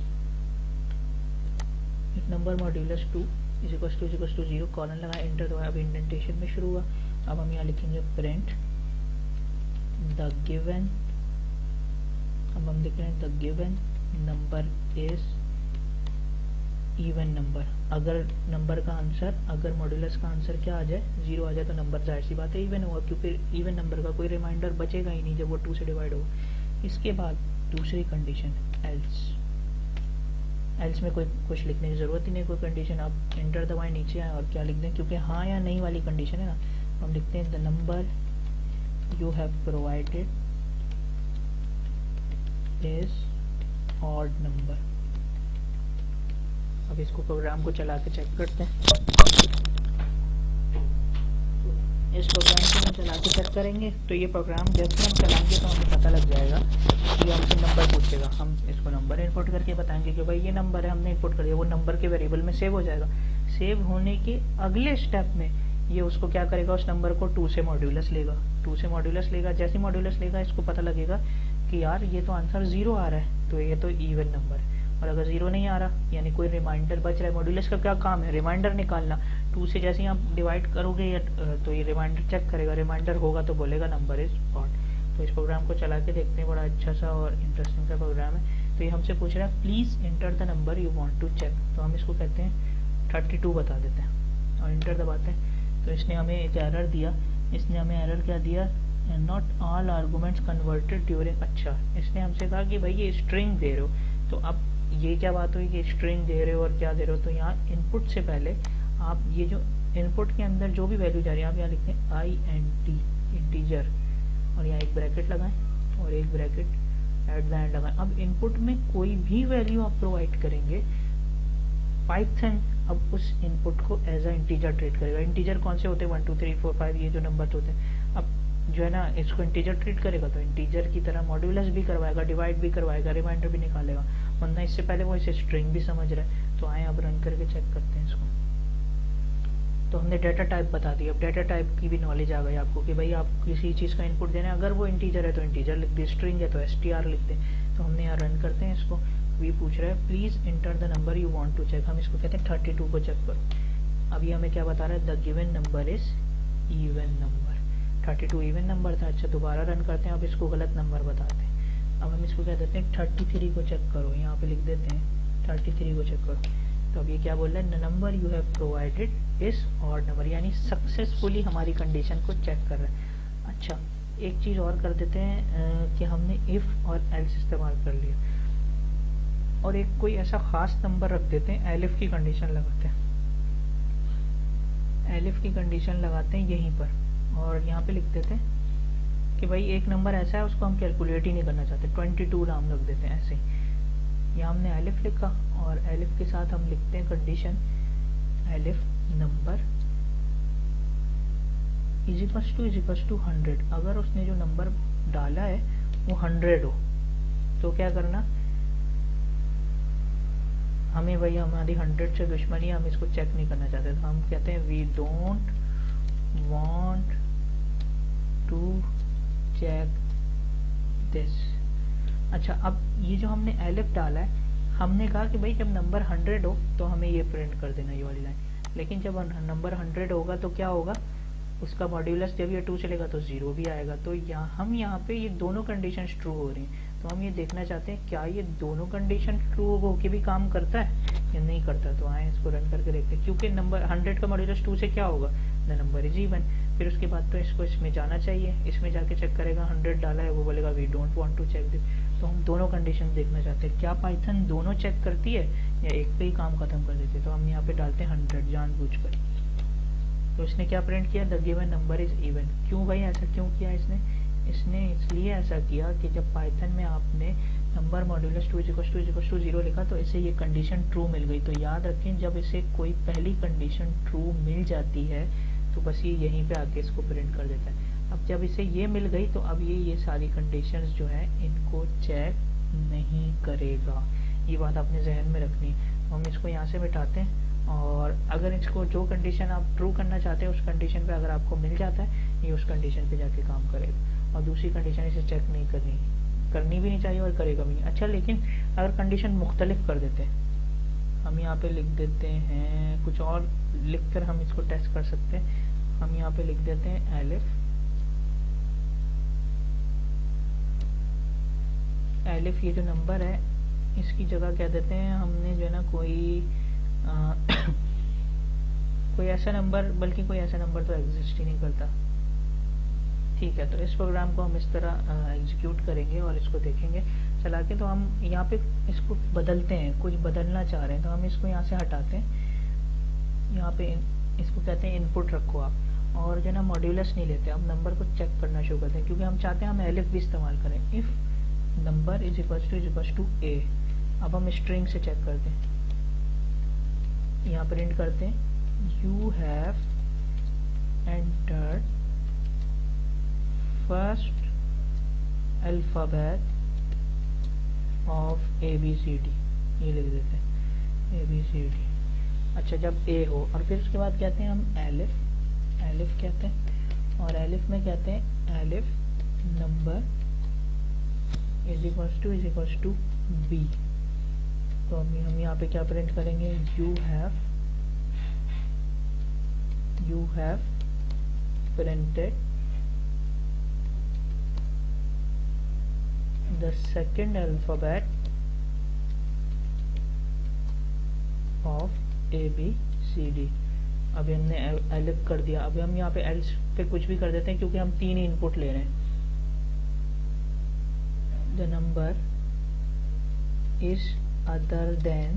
[SPEAKER 1] If number modulus two is equal to is equal to zero, colon लगाया, एंटर दबाया, अब इंडेंटेशन में शुरू हुआ। अब हम यहाँ लिखेंगे प्रिंट द गिवन, अब हम लिख रहे हैं the given number is even number. अगर नंबर का आंसर, अगर मॉड्यूलस का आंसर क्या आ जाए, जीरो आ जाए, तो नंबर जाहिर सी बात है इवन होगा, क्योंकि इवन नंबर का कोई रिमाइंडर बचेगा ही नहीं जब वो टू से डिवाइड होगा। इसके बाद दूसरी कंडीशन एल्स। एल्स में कोई कुछ लिखने की जरूरत ही नहीं, कोई कंडीशन। आप एंटर दबाएं, नीचे आए और क्या लिख दें, क्योंकि हाँ या नहीं वाली कंडीशन है ना। हम लिखते हैं the number you have provided is odd number. अब इसको प्रोग्राम को चला के चेक करते हैं। इस प्रोग्राम को हम चला के चेक करेंगे तो ये प्रोग्राम जैसे हम चलाएंगे तो हमें पता लग जाएगा कि हमसे नंबर पूछेगा। हम इसको नंबर इनपुट करके बताएंगे कि भाई ये नंबर है, हमने इनपुट कर दिया, वो नंबर के वेरिएबल में सेव हो जाएगा। सेव होने के अगले स्टेप में ये उसको क्या करेगा, उस नंबर को टू से मॉड्यूलस लेगा। टू से मॉड्यूलस लेगा, जैसे मॉड्यूलस लेगा इसको पता लगेगा कि यार ये तो आंसर जीरो आ रहा है, तो ये तो इवन नंबर है। और अगर जीरो नहीं आ रहा, यानी कोई रिमाइंडर बच रहा है, मॉड्यूलस का क्या काम है, रिमाइंडर निकालना। टू से जैसे ही आप डिवाइड करोगे या तो ये रिमाइंडर चेक करेगा, रिमाइंडर होगा तो बोलेगा नंबर इज ऑड। तो इस प्रोग्राम को चला के देखते हैं, बड़ा अच्छा सा और इंटरेस्टिंग सा प्रोग्राम है। तो ये हमसे पूछ रहा है please enter the number you want to check. तो हम इसको कहते हैं थर्टी टू बता देते हैं और एंटर दबाते हैं। तो इसने हमें एक एरर दिया, इसने हमें एरर क्या दिया, not all arguments converted during. अच्छा, इसने हमसे कहा कि भाई ये स्ट्रिंग दे रहे हो, तो अब ये क्या बात हुई कि स्ट्रिंग दे रहे हो और क्या दे रहे हो। तो यहाँ इनपुट से पहले आप ये जो इनपुट के अंदर जो भी वैल्यू जा रही है आप यहाँ लिखते हैं आई एन टी इंटीजर, और यहाँ एक ब्रैकेट लगाएं और एक ब्रैकेट एट द एंड लगाएं। अब इनपुट में कोई भी वैल्यू आप प्रोवाइड करेंगे, पाइथन अब उस इनपुट को एज अ इंटीजर ट्रीट करेगा। इंटीजर कौन से होते हैं, one two three four five, ये जो नंबर होते हैं। अब जो है ना इसको इंटीजर ट्रीट करेगा तो इंटीजर की तरह मॉड्यूलस भी करवाएगा, डिवाइड भी करवाएगा, रिमाइंडर भी निकालेगा, वरना इससे पहले वो इसे स्ट्रिंग भी समझ रहा है। तो आए अब रन करके चेक करते हैं इसको। तो हमने डाटा टाइप बता दिया। अब डाटा टाइप की भी नॉलेज आ गई आपको कि भाई आप किसी चीज़ का इनपुट देना है, अगर वो इंटीजर है तो इंटीजर लिख दे, स्ट्रिंग है तो एस टी आर लिख दे। तो हमने यहाँ रन करते हैं इसको। भी पूछ रहा है please enter the number you want to check. हम इसको कहते हैं थर्टी टू को चेक करो। अब ये हमें क्या बता रहा है, the given number is even number. Thirty two even number था। अच्छा, दोबारा रन करते हैं, अब इसको गलत नंबर बताते हैं। अब हम इसको क्या देते हैं, थर्टी थ्री को चेक करो, यहाँ पे लिख देते हैं थर्टी थ्री को चेक करो। तो अब ये क्या बोल रहा है, number you have provided is odd number, यानी सक्सेसफुली हमारी कंडीशन को चेक कर रहा है। अच्छा, एक चीज़ और कर देते हैं आ, कि हमने इफ़ और एल्स इस्तेमाल कर लिया, और एक कोई ऐसा खास नंबर रख देते हैं, एलिफ की कंडीशन लगाते हैं, एलिफ की कंडीशन लगाते हैं यहीं पर, और यहाँ पे लिख देते हैं कि भाई एक नंबर ऐसा है उसको हम कैलकुलेट ही नहीं करना चाहते, ट्वेंटी टू नाम रख देते हैं ऐसे। यहाँ हमने एलिफ लिखा और एलिफ के साथ हम लिखते हैं condition elif number is equals to is equals to hundred. अगर उसने जो नंबर डाला है वो हंड्रेड हो तो क्या करना, हमें भाई हमारी हंड्रेड से दुश्मनी, हम इसको चेक नहीं करना चाहते, तो हम कहते हैं we don't want to check this. अच्छा, अब ये जो हमने एलिफ डाला है, हमने कहा कि भाई जब नंबर हंड्रेड हो तो हमें ये प्रिंट कर देना, ये वाली लाइन। लेकिन जब नंबर हंड्रेड होगा तो क्या होगा, उसका मॉड्यूलस जब ये टू चलेगा तो ज़ीरो भी आएगा। तो यहाँ हम यहाँ पे ये दोनों कंडीशन ट्रू हो रही हैं, तो हम ये देखना चाहते हैं क्या ये दोनों कंडीशन ट्रू होके भी काम करता है या नहीं करता। तो आए इसको रन करके देखते हैं, क्योंकि नंबर हंड्रेड का मॉड्यूलस टू से क्या होगा, द नंबर इज इवन। फिर उसके बाद तो इसको इसमें जाना चाहिए, इसमें जाके चेक करेगा, हंड्रेड डाला है, वो बोलेगा we don't want to check this. तो हम दोनों कंडीशन देखना चाहते हैं, क्या पाइथन दोनों चेक करती है या एक पे ही काम खत्म कर देती है। तो हम यहाँ पे डालते हैं हंड्रेड जानबूझकर। तो इसने क्या प्रिंट किया, the given number is even. क्यों भाई ऐसा क्यों किया इसने, इसने इसलिए ऐसा किया कि जब पाइथन में आपने number modulus two equal to equal to zero लिखा तो इसे ये कंडीशन ट्रू मिल गई। तो याद रखें, जब इसे कोई पहली कंडीशन ट्रू मिल जाती है तो बस ये यहीं पे आके इसको प्रिंट कर देता है। अब जब इसे ये मिल गई तो अब ये ये सारी कंडीशंस जो है इनको चेक नहीं करेगा। ये बात आपने जहन में रखनी है। हम इसको यहाँ से मिटाते हैं, और अगर इसको जो कंडीशन आप ट्रू करना चाहते हैं उस कंडीशन पे अगर आपको मिल जाता है, ये उस कंडीशन पे जाके काम करेगा, और दूसरी कंडीशन इसे चेक नहीं करनी करनी भी नहीं चाहिए और करेगा भी नहीं। अच्छा, लेकिन अगर कंडीशन मुख्तलिफ कर देते हैं, हम यहाँ पे लिख देते हैं कुछ और लिख कर हम इसको टेस्ट कर सकते हैं। हम यहाँ पे लिख देते हैं एलिफ एलिफ ये जो नंबर है इसकी जगह क्या देते हैं, हमने जो है ना कोई आ, कोई ऐसा नंबर, बल्कि कोई ऐसा नंबर तो एग्जिस्ट ही नहीं करता। ठीक है, तो इस प्रोग्राम को हम इस तरह एग्जीक्यूट करेंगे और इसको देखेंगे चला के। तो हम यहाँ पे इसको बदलते हैं, कुछ बदलना चाह रहे हैं, तो हम इसको यहाँ से हटाते हैं। यहाँ पे इसको कहते हैं इनपुट रखो आप, और जो है ना मॉड्यूलस नहीं लेते, हम नंबर को चेक करना शुरू करते हैं, क्योंकि हम चाहते हैं हम एलिफ भी इस्तेमाल करें। If number is equal to is equal to A. अब हम स्ट्रिंग से चेक करते हैं, यहाँ प्रिंट करते हैं you have entered first alphabet of A B C D, ये लिख देते हैं ए बी सी डी। अच्छा, जब ए हो, और फिर उसके बाद कहते हैं हम एलिफ एलिफ कहते हैं, और एलिफ में कहते हैं elif number is equal to is equal to B. तो अभी हम यहाँ पे क्या प्रिंट करेंगे, you have you have printed the second alphabet of A B C D. अभी हमने एलिफ कर दिया। अभी हम यहाँ पे एल्स पे कुछ भी कर देते हैं, क्योंकि हम तीन इनपुट ले रहे हैं। The number is other than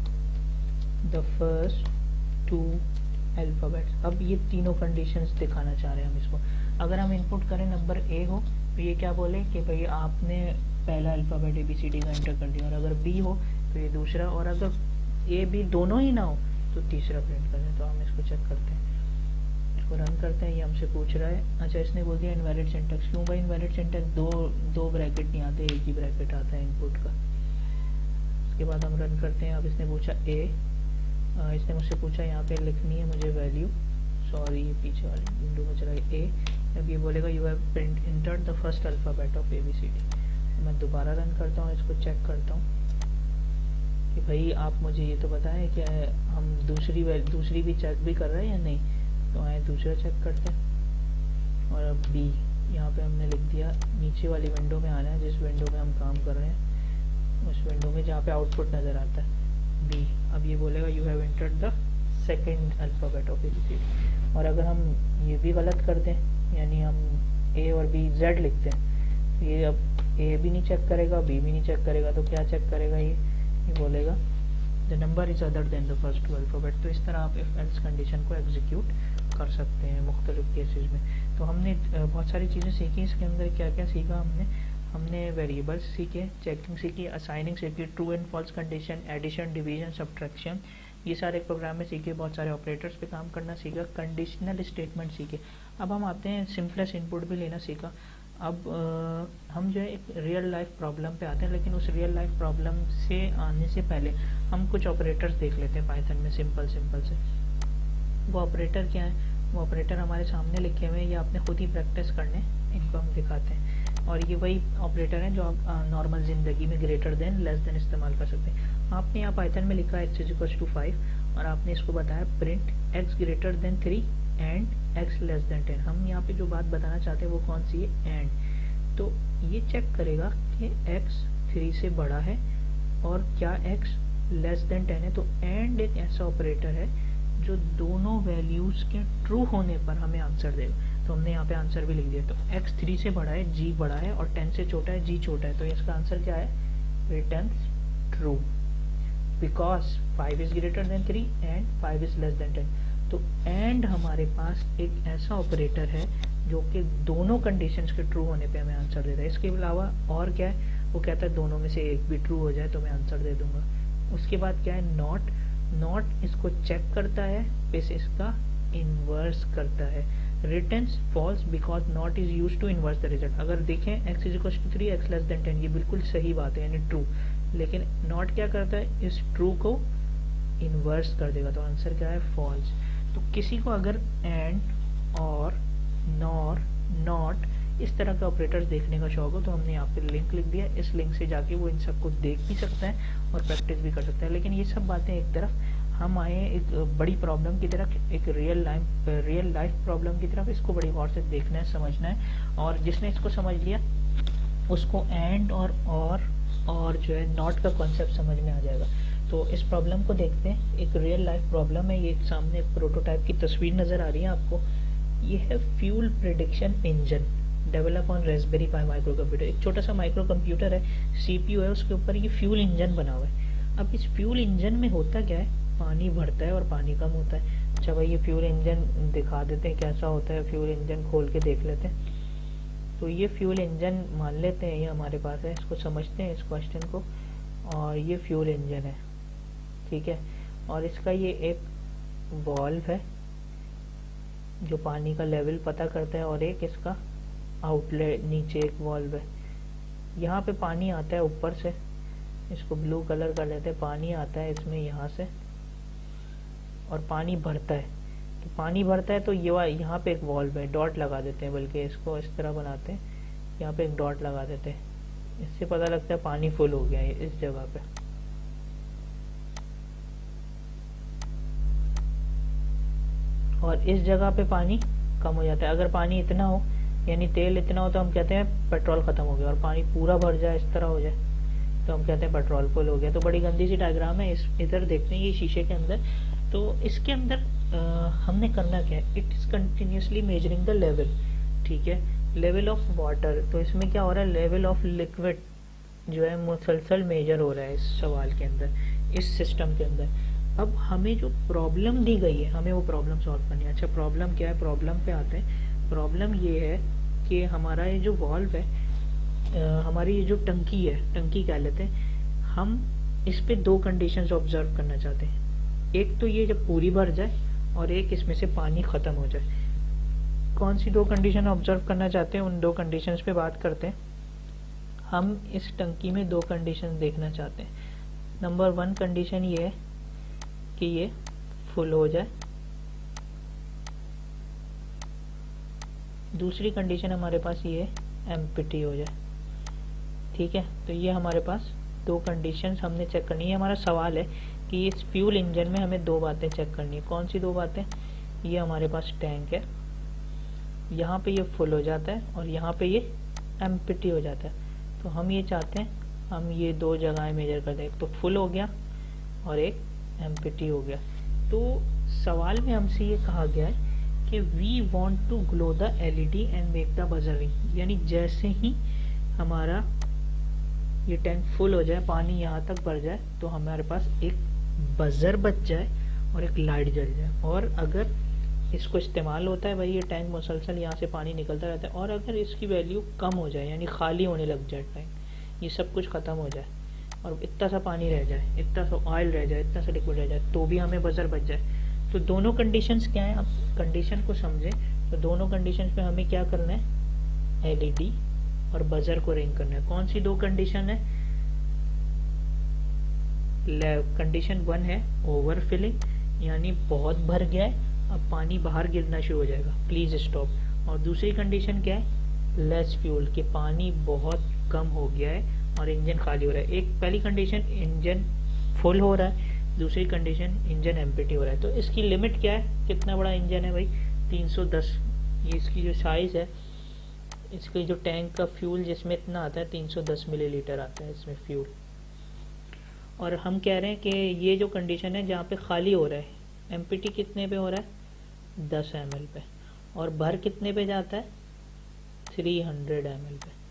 [SPEAKER 1] the first two alphabets. अब ये तीनों कंडीशंस दिखाना चाह रहे हैं हम इसको। अगर हम इनपुट करें नंबर ए हो तो ये क्या बोले कि भाई आपने पहला alphabet A B C D का एंटर कर दिया, और अगर बी हो तो ये दूसरा, और अगर ए बी दोनों ही ना हो तो तीसरा प्रिंट करें। तो हम इसको चेक करते हैं, इसको रन करते हैं। ये हमसे पूछ रहा है, अच्छा इसने बोल दिया इनवैलिड सिंटैक्स। क्यों भाई इनवैलिड सिंटैक्स, दो दो ब्रैकेट नहीं आते, एक ही ब्रैकेट आता है इनपुट का। उसके बाद हम रन करते हैं। अब इसने पूछा ए, इसने मुझसे पूछा यहाँ पे लिखनी है मुझे वैल्यू, सॉरी ये पीछे वाली विंडो में चला गया। ए, अब ये बोलेगा you have print entered the first alphabet of A B C D. मैं दोबारा रन करता हूँ, इसको चेक करता हूँ कि भाई आप मुझे ये तो बताएं कि हम दूसरी दूसरी भी चेक भी कर रहे हैं या नहीं। तो आए दूसरा चेक करते हैं, और अब बी यहाँ पे हमने लिख दिया। नीचे वाली विंडो में आना है, जिस विंडो में हम काम कर रहे हैं उस विंडो में जहाँ पे आउटपुट नज़र आता है बी। अब ये बोलेगा you have entered the second alphabet of A B C D. और अगर हम ये भी गलत कर दें, यानी हम ए और बी जेड लिखते हैं, तो ये अब ए भी नहीं चेक करेगा, बी भी नहीं चेक करेगा, तो क्या चेक करेगा ये ये बोलेगा the number is other than the first two alphabet. तो इस तरह आप इफ एल्स कंडीशन को एग्जीक्यूट कर सकते हैं मुख्तलिफ केसेस में। तो हमने बहुत सारी चीज़ें सीखी, इसके अंदर क्या क्या सीखा हमने हमने वेरिएबल्स सीखे, चेकिंग सीखी, असाइनिंग सीखी, true and false condition, addition, division, subtraction, ये सारे प्रोग्राम में सीखे। बहुत सारे ऑपरेटर्स पे काम करना सीखा, कंडीशनल स्टेटमेंट सीखे। अब हम आते हैं सिंपलेस्ट इनपुट भी लेना सीखा। अब आ, हम जो है एक रियल लाइफ प्रॉब्लम पे आते हैं, लेकिन उस रियल लाइफ प्रॉब्लम से आने से पहले हम कुछ ऑपरेटर्स देख लेते हैं पाइथन में, सिंपल सिंपल से। वो ऑपरेटर क्या है, वो ऑपरेटर हमारे सामने लिखे हुए हैं, ये आपने खुद ही प्रैक्टिस करने, इनको हम दिखाते हैं। और ये वही ऑपरेटर है जो आप नॉर्मल ज़िंदगी में ग्रेटर देन लेस देन इस्तेमाल कर सकते हैं। आपने यहाँ पाइथन में लिखा है X is equal to five और आपने इसको बताया print X greater than three and X less than ten. हम यहाँ पे जो बात बताना चाहते हैं वो कौन सी है, एंड। तो ये चेक करेगा कि एक्स थ्री से बड़ा है और क्या एक्स लेस देन टेन है। तो एंड एक ऐसा ऑपरेटर है जो दोनों वैल्यूज के ट्रू होने पर हमें आंसर देगा। तो हमने यहाँ पे आंसर भी लिख दिया। तो x थ्री से बड़ा है, g बड़ा है और टेन से छोटा है, g छोटा है। तो इसका आंसर क्या है, returns true because five is greater than three and five is less than ten. तो एंड हमारे पास एक ऐसा ऑपरेटर है जो कि दोनों कंडीशंस के ट्रू होने पे हमें आंसर देता है। इसके अलावा और क्या है, वो कहता है दोनों में से एक भी ट्रू हो जाए तो मैं आंसर दे दूंगा। उसके बाद क्या है, नॉट। नॉट इसको चेक करता है, फिर इसका इन्वर्स करता है। Returns false because not is use to inverse the result. अगर देखें X is equal to three X less than ten, ये बिल्कुल सही बात है यानी ट्रू, लेकिन नॉट क्या करता है, इस ट्रू को इन्वर्स कर देगा। तो आंसर क्या है, फॉल्स। तो किसी को अगर एंड और नॉर नॉट इस तरह का ऑपरेटर्स देखने का शौक हो तो हमने यहाँ पे लिंक लिख दिया। इस लिंक से जाके वो इन सबको देख भी सकता है और प्रैक्टिस भी कर सकता है। लेकिन ये सब बातें एक तरफ, हम आए एक बड़ी प्रॉब्लम की तरफ, एक real life real life problem की तरफ। इसको बड़ी गौर से देखना है, समझना है, और जिसने इसको समझ लिया उसको एंड और और और जो है नॉट का कॉन्सेप्ट समझ में आ जाएगा। तो इस प्रॉब्लम को देखते हैं। एक रियल लाइफ प्रॉब्लम है। ये सामने एक प्रोटोटाइप की तस्वीर नज़र आ रही है आपको। ये है fuel prediction engine develop on Raspberry Pi micro computer. एक छोटा सा माइक्रो कंप्यूटर है, सीपीयू है, उसके ऊपर ये फ्यूल इंजन बना हुआ है। अब इस फ्यूल इंजन में होता क्या है, पानी भरता है और पानी कम होता है। अच्छा भाई, ये फ्यूल इंजन दिखा देते हैं कैसा होता है। फ्यूल इंजन खोल के देख लेते हैं। तो ये फ्यूल इंजन मान लेते हैं ये हमारे पास है, इसको समझते हैं इस क्वेश्चन को। और ये फ्यूल इंजन है, ठीक है, और इसका ये एक वॉल्व है जो पानी का लेवल पता करता है, और एक इसका आउटलेट नीचे एक वॉल्व है। यहाँ पे पानी आता है ऊपर से, इसको ब्लू कलर कर लेते हैं। पानी आता है इसमें यहाँ से और पानी भरता है। तो पानी भरता है तो ये यहाँ पे एक वॉल्व है, डॉट लगा देते हैं, बल्कि इसको इस तरह बनाते हैं, यहाँ पे एक डॉट लगा देते हैं। इससे पता लगता है पानी फुल हो गया है इस जगह पे। और इस जगह पे पानी कम हो जाता है। अगर पानी इतना हो यानी तेल इतना हो तो हम कहते हैं पेट्रोल खत्म हो गया, और पानी पूरा भर जाए इस तरह हो जाए तो हम कहते हैं पेट्रोल फुल हो गया। तो बड़ी गंदी सी डायग्राम है। इस इधर देखते हैं ये शीशे के अंदर। तो इसके अंदर आ, हमने करना क्या है, it is continuously measuring the level, ठीक है, लेवल ऑफ वाटर। तो इसमें क्या हो रहा है, लेवल ऑफ लिक्विड जो है मुसलसल मेजर हो रहा है इस सवाल के अंदर, इस सिस्टम के अंदर। अब हमें जो प्रॉब्लम दी गई है, हमें वो प्रॉब्लम सॉल्व करनी है। अच्छा, प्रॉब्लम क्या है, प्रॉब्लम पे आते हैं। प्रॉब्लम ये है कि हमारा ये जो वॉल्व है, आ, हमारी ये जो टंकी है, टंकी कह लेते हैं हम, इस पे दो कंडीशंस ऑब्जर्व करना चाहते हैं। एक तो ये जब पूरी भर जाए और एक इसमें से पानी खत्म हो जाए। कौन सी दो कंडीशन ऑब्जर्व करना चाहते हैं, उन दो कंडीशंस पे बात करते हैं। हम इस टंकी में दो कंडीशन देखना चाहते हैं। नंबर वन कंडीशन ये है कि ये फुल हो जाए। दूसरी कंडीशन हमारे पास ये एम्प्टी हो जाए, ठीक है। तो ये हमारे पास दो कंडीशंस हमने चेक करनी है। हमारा सवाल है कि इस फ्यूल इंजन में हमें दो बातें चेक करनी है। कौन सी दो बातें, ये हमारे पास टैंक है, यहाँ पे ये फुल हो जाता है और यहाँ पे ये एम्प्टी हो जाता है। तो हम ये चाहते हैं हम ये दो जगहें मेजर कर दें, एक तो फुल हो गया और एक एम्प्टी हो गया। तो सवाल में हमसे ये कहा गया है कि we want to glow the LED and make the buzzer ring, यानी जैसे ही हमारा ये टैंक फुल हो जाए, पानी यहाँ तक भर जाए, तो हमारे पास एक बजर बच जाए और एक लाइट जल जाए। और अगर इसको इस्तेमाल होता है भाई, ये टैंक मुसलसल यहाँ से पानी निकलता रहता है, और अगर इसकी वैल्यू कम हो जाए यानी खाली होने लग जाए टैंक, ये सब कुछ ख़त्म हो जाए और इतना सा पानी रह जाए, इतना सा ऑयल रह जाए, इतना सा लिक्विड रह जाए, तो भी हमें बजर बच जाए। तो दोनों कंडीशंस क्या है, आप कंडीशन को समझें। तो दोनों कंडीशंस पे हमें क्या करना है, एलईडी और बजर को रिंग करना है। कौन सी दो कंडीशन है, कंडीशन वन है ओवरफिलिंग, यानी बहुत भर गया है, अब पानी बाहर गिरना शुरू हो जाएगा, प्लीज स्टॉप। और दूसरी कंडीशन क्या है, लेस फ्यूल, कि पानी बहुत कम हो गया है और इंजन खाली हो रहा है। एक पहली कंडीशन इंजन फुल हो रहा है, दूसरी कंडीशन इंजन एम्प्टी हो रहा है। तो इसकी लिमिट क्या है, कितना बड़ा इंजन है भाई, तीन सौ दस, ये इसकी जो साइज़ है, इसके जो टैंक का फ्यूल जिसमें इतना आता है तीन सौ दस मिलीलीटर आता है इसमें फ्यूल। और हम कह रहे हैं कि ये जो कंडीशन है जहाँ पे खाली हो रहा है, एम्प्टी कितने पे हो रहा है, दस एम एल पे, और भर कितने पे जाता है, तीन सौ एम एल पे।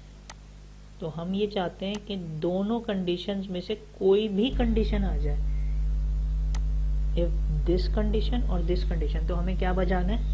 [SPEAKER 1] तो हम ये चाहते हैं कि दोनों कंडीशंस में से कोई भी कंडीशन आ जाए, इफ दिस कंडीशन और दिस कंडीशन, तो हमें क्या बजाना है,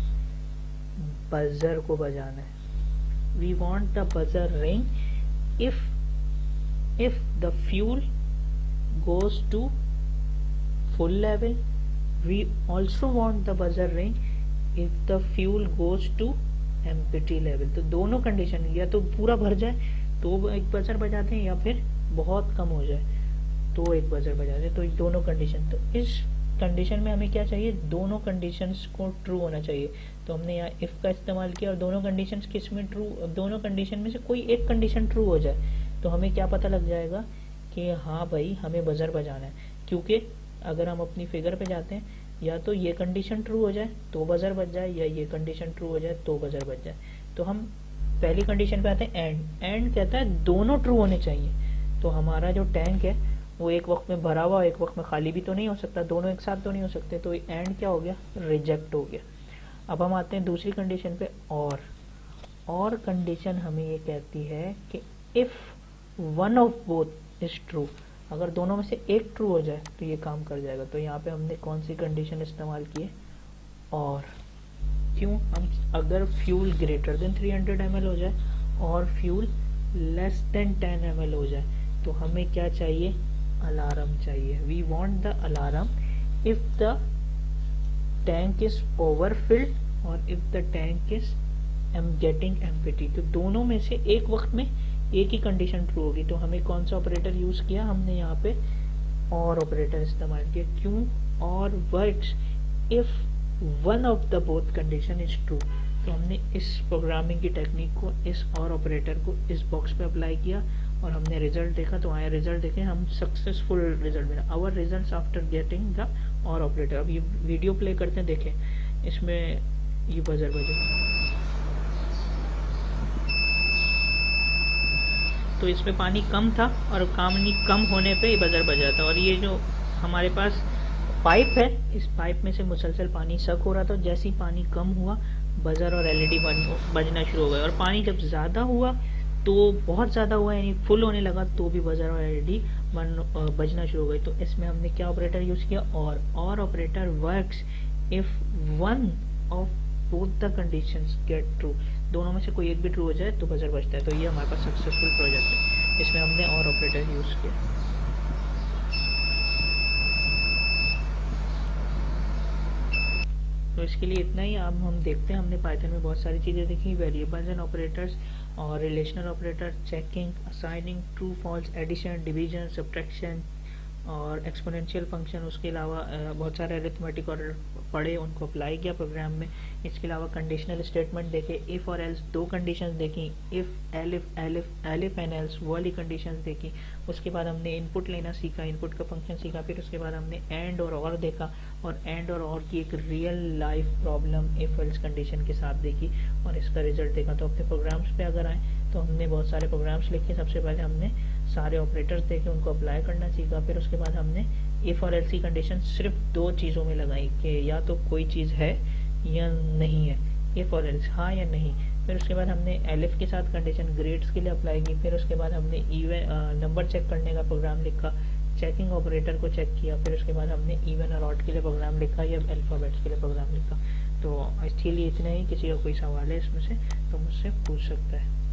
[SPEAKER 1] बजर को बजाना है। We want the buzzer ring if if the fuel goes to full level. We also want the buzzer ring if the fuel goes to empty level. तो दोनों कंडीशन, या तो पूरा भर जाए तो एक बजर बजाते हैं, या फिर बहुत कम हो जाए तो एक बजर बजाते हैं। तो दोनों कंडीशन, तो इस कंडीशन में हमें क्या चाहिए, दोनों कंडीशंस को ट्रू होना चाहिए। तो हमने यहाँ इफ का इस्तेमाल किया और दोनों कंडीशंस किस में ट्रू, दोनों कंडीशन में से कोई एक कंडीशन ट्रू हो जाए तो हमें क्या पता लग जाएगा कि हाँ भाई हमें बजर बजाना है। क्योंकि अगर हम अपनी फिगर पे जाते हैं, या तो ये कंडीशन ट्रू हो जाए तो बजर बज जाए, या ये कंडीशन ट्रू हो जाए तो बजर बज जाए। तो हम पहली कंडीशन पे आते हैं, एंड एंड कहता है दोनों ट्रू होने चाहिए। तो हमारा जो टैंक है वो एक वक्त में भरा हुआ, एक वक्त में खाली भी तो नहीं हो सकता, दोनों एक साथ तो नहीं हो सकते। तो एंड क्या हो गया, रिजेक्ट हो गया। अब हम आते हैं दूसरी कंडीशन पे, और और कंडीशन हमें ये कहती है कि if one of both is true, अगर दोनों में से एक ट्रू हो जाए तो ये काम कर जाएगा। तो यहाँ पे हमने कौन सी कंडीशन इस्तेमाल की है, और क्यों, हम अगर fuel greater than three hundred ml एल हो जाए और fuel less than ten ml एल हो जाए तो हमें क्या चाहिए, अलार्म चाहिए। We want the alarm if the tank is overfilled और if the tank is um getting empty. तो दोनों में से एक वक्त में एक ही कंडीशन ट्रू होगी। तो हमें कौन सा ऑपरेटर यूज किया, हमने यहाँ पे और ऑपरेटर इस्तेमाल किया। क्यों, or works if one of the both condition is true. तो हमने इस प्रोग्रामिंग की टेक्निक को, इस और ऑपरेटर को इस बॉक्स पे अप्लाई किया और हमने रिजल्ट देखा। तो आया रिजल्ट देखें, हम सक्सेसफुल रिजल्ट मिला, our result after getting the or operator. अब ये वीडियो प्ले करते हैं, देखें इसमें ये बजर बजे, तो इसमें पानी कम था और पानी कम होने पे ये बजर बजा था। और ये जो हमारे पास पाइप है, इस पाइप में से मुसलसल पानी सक हो रहा था। जैसे ही पानी कम हुआ बजर और एलईडी बजना शुरू हो गए, और पानी जब ज़्यादा हुआ तो बहुत ज़्यादा हुआ, यानी फुल होने लगा तो भी बजर और एलईडी बजना शुरू हो गई। तो इसमें हमने क्या ऑपरेटर यूज़ किया, और or operator works if one of both the conditions get true. दोनों में से कोई एक भी ट्रू हो जाए तो बजर बजता है। तो ये हमारे पास सक्सेसफुल प्रोजेक्ट है, इसमें हमने और ऑपरेटर यूज़ किया। तो इसके लिए इतना ही। अब हम देखते हैं, हमने पाइथन में बहुत सारी चीज़ें देखी, वेरिएबल्स एंड ऑपरेटर्स और relational operator, checking, assigning, true false, addition, division, subtraction और एक्सपोनेंशियल फंक्शन। उसके अलावा बहुत सारे अरिथमेटिक और पढ़े, उनको अप्लाई किया प्रोग्राम में। इसके अलावा कंडीशनल स्टेटमेंट देखे, इफ़ और एल्स दो कंडीशंस देखी, if elif elif elif and else वो वाली कंडीशंस देखी। उसके बाद हमने इनपुट लेना सीखा, इनपुट का फंक्शन सीखा। फिर उसके बाद हमने एंड और और देखा, और एंड और और की एक real life problem if else condition के साथ देखी और इसका रिजल्ट देखा। तो अपने प्रोग्राम्स पे अगर आए तो हमने बहुत सारे प्रोग्राम्स लिखे। सबसे पहले हमने सारे ऑपरेटर्स देखे, उनको अप्लाई करना सीखा। फिर उसके बाद हमने इफ और एल्स की कंडीशन सिर्फ दो चीज़ों में लगाई कि या तो कोई चीज़ है या नहीं है, इफ और एल्स हाँ या नहीं। फिर उसके बाद हमने एलिफ के साथ कंडीशन ग्रेड्स के लिए अप्लाई की। फिर उसके बाद हमने इवन नंबर चेक करने का प्रोग्राम लिखा, चेकिंग ऑपरेटर को चेक किया। फिर उसके बाद हमने इवन और ऑड के लिए प्रोग्राम लिखा या अल्फ़ाबेट्स के लिए प्रोग्राम लिखा। तो इसके लिए इतना ही। किसी का कोई सवाल है इसमें से तो मुझसे पूछ सकता है।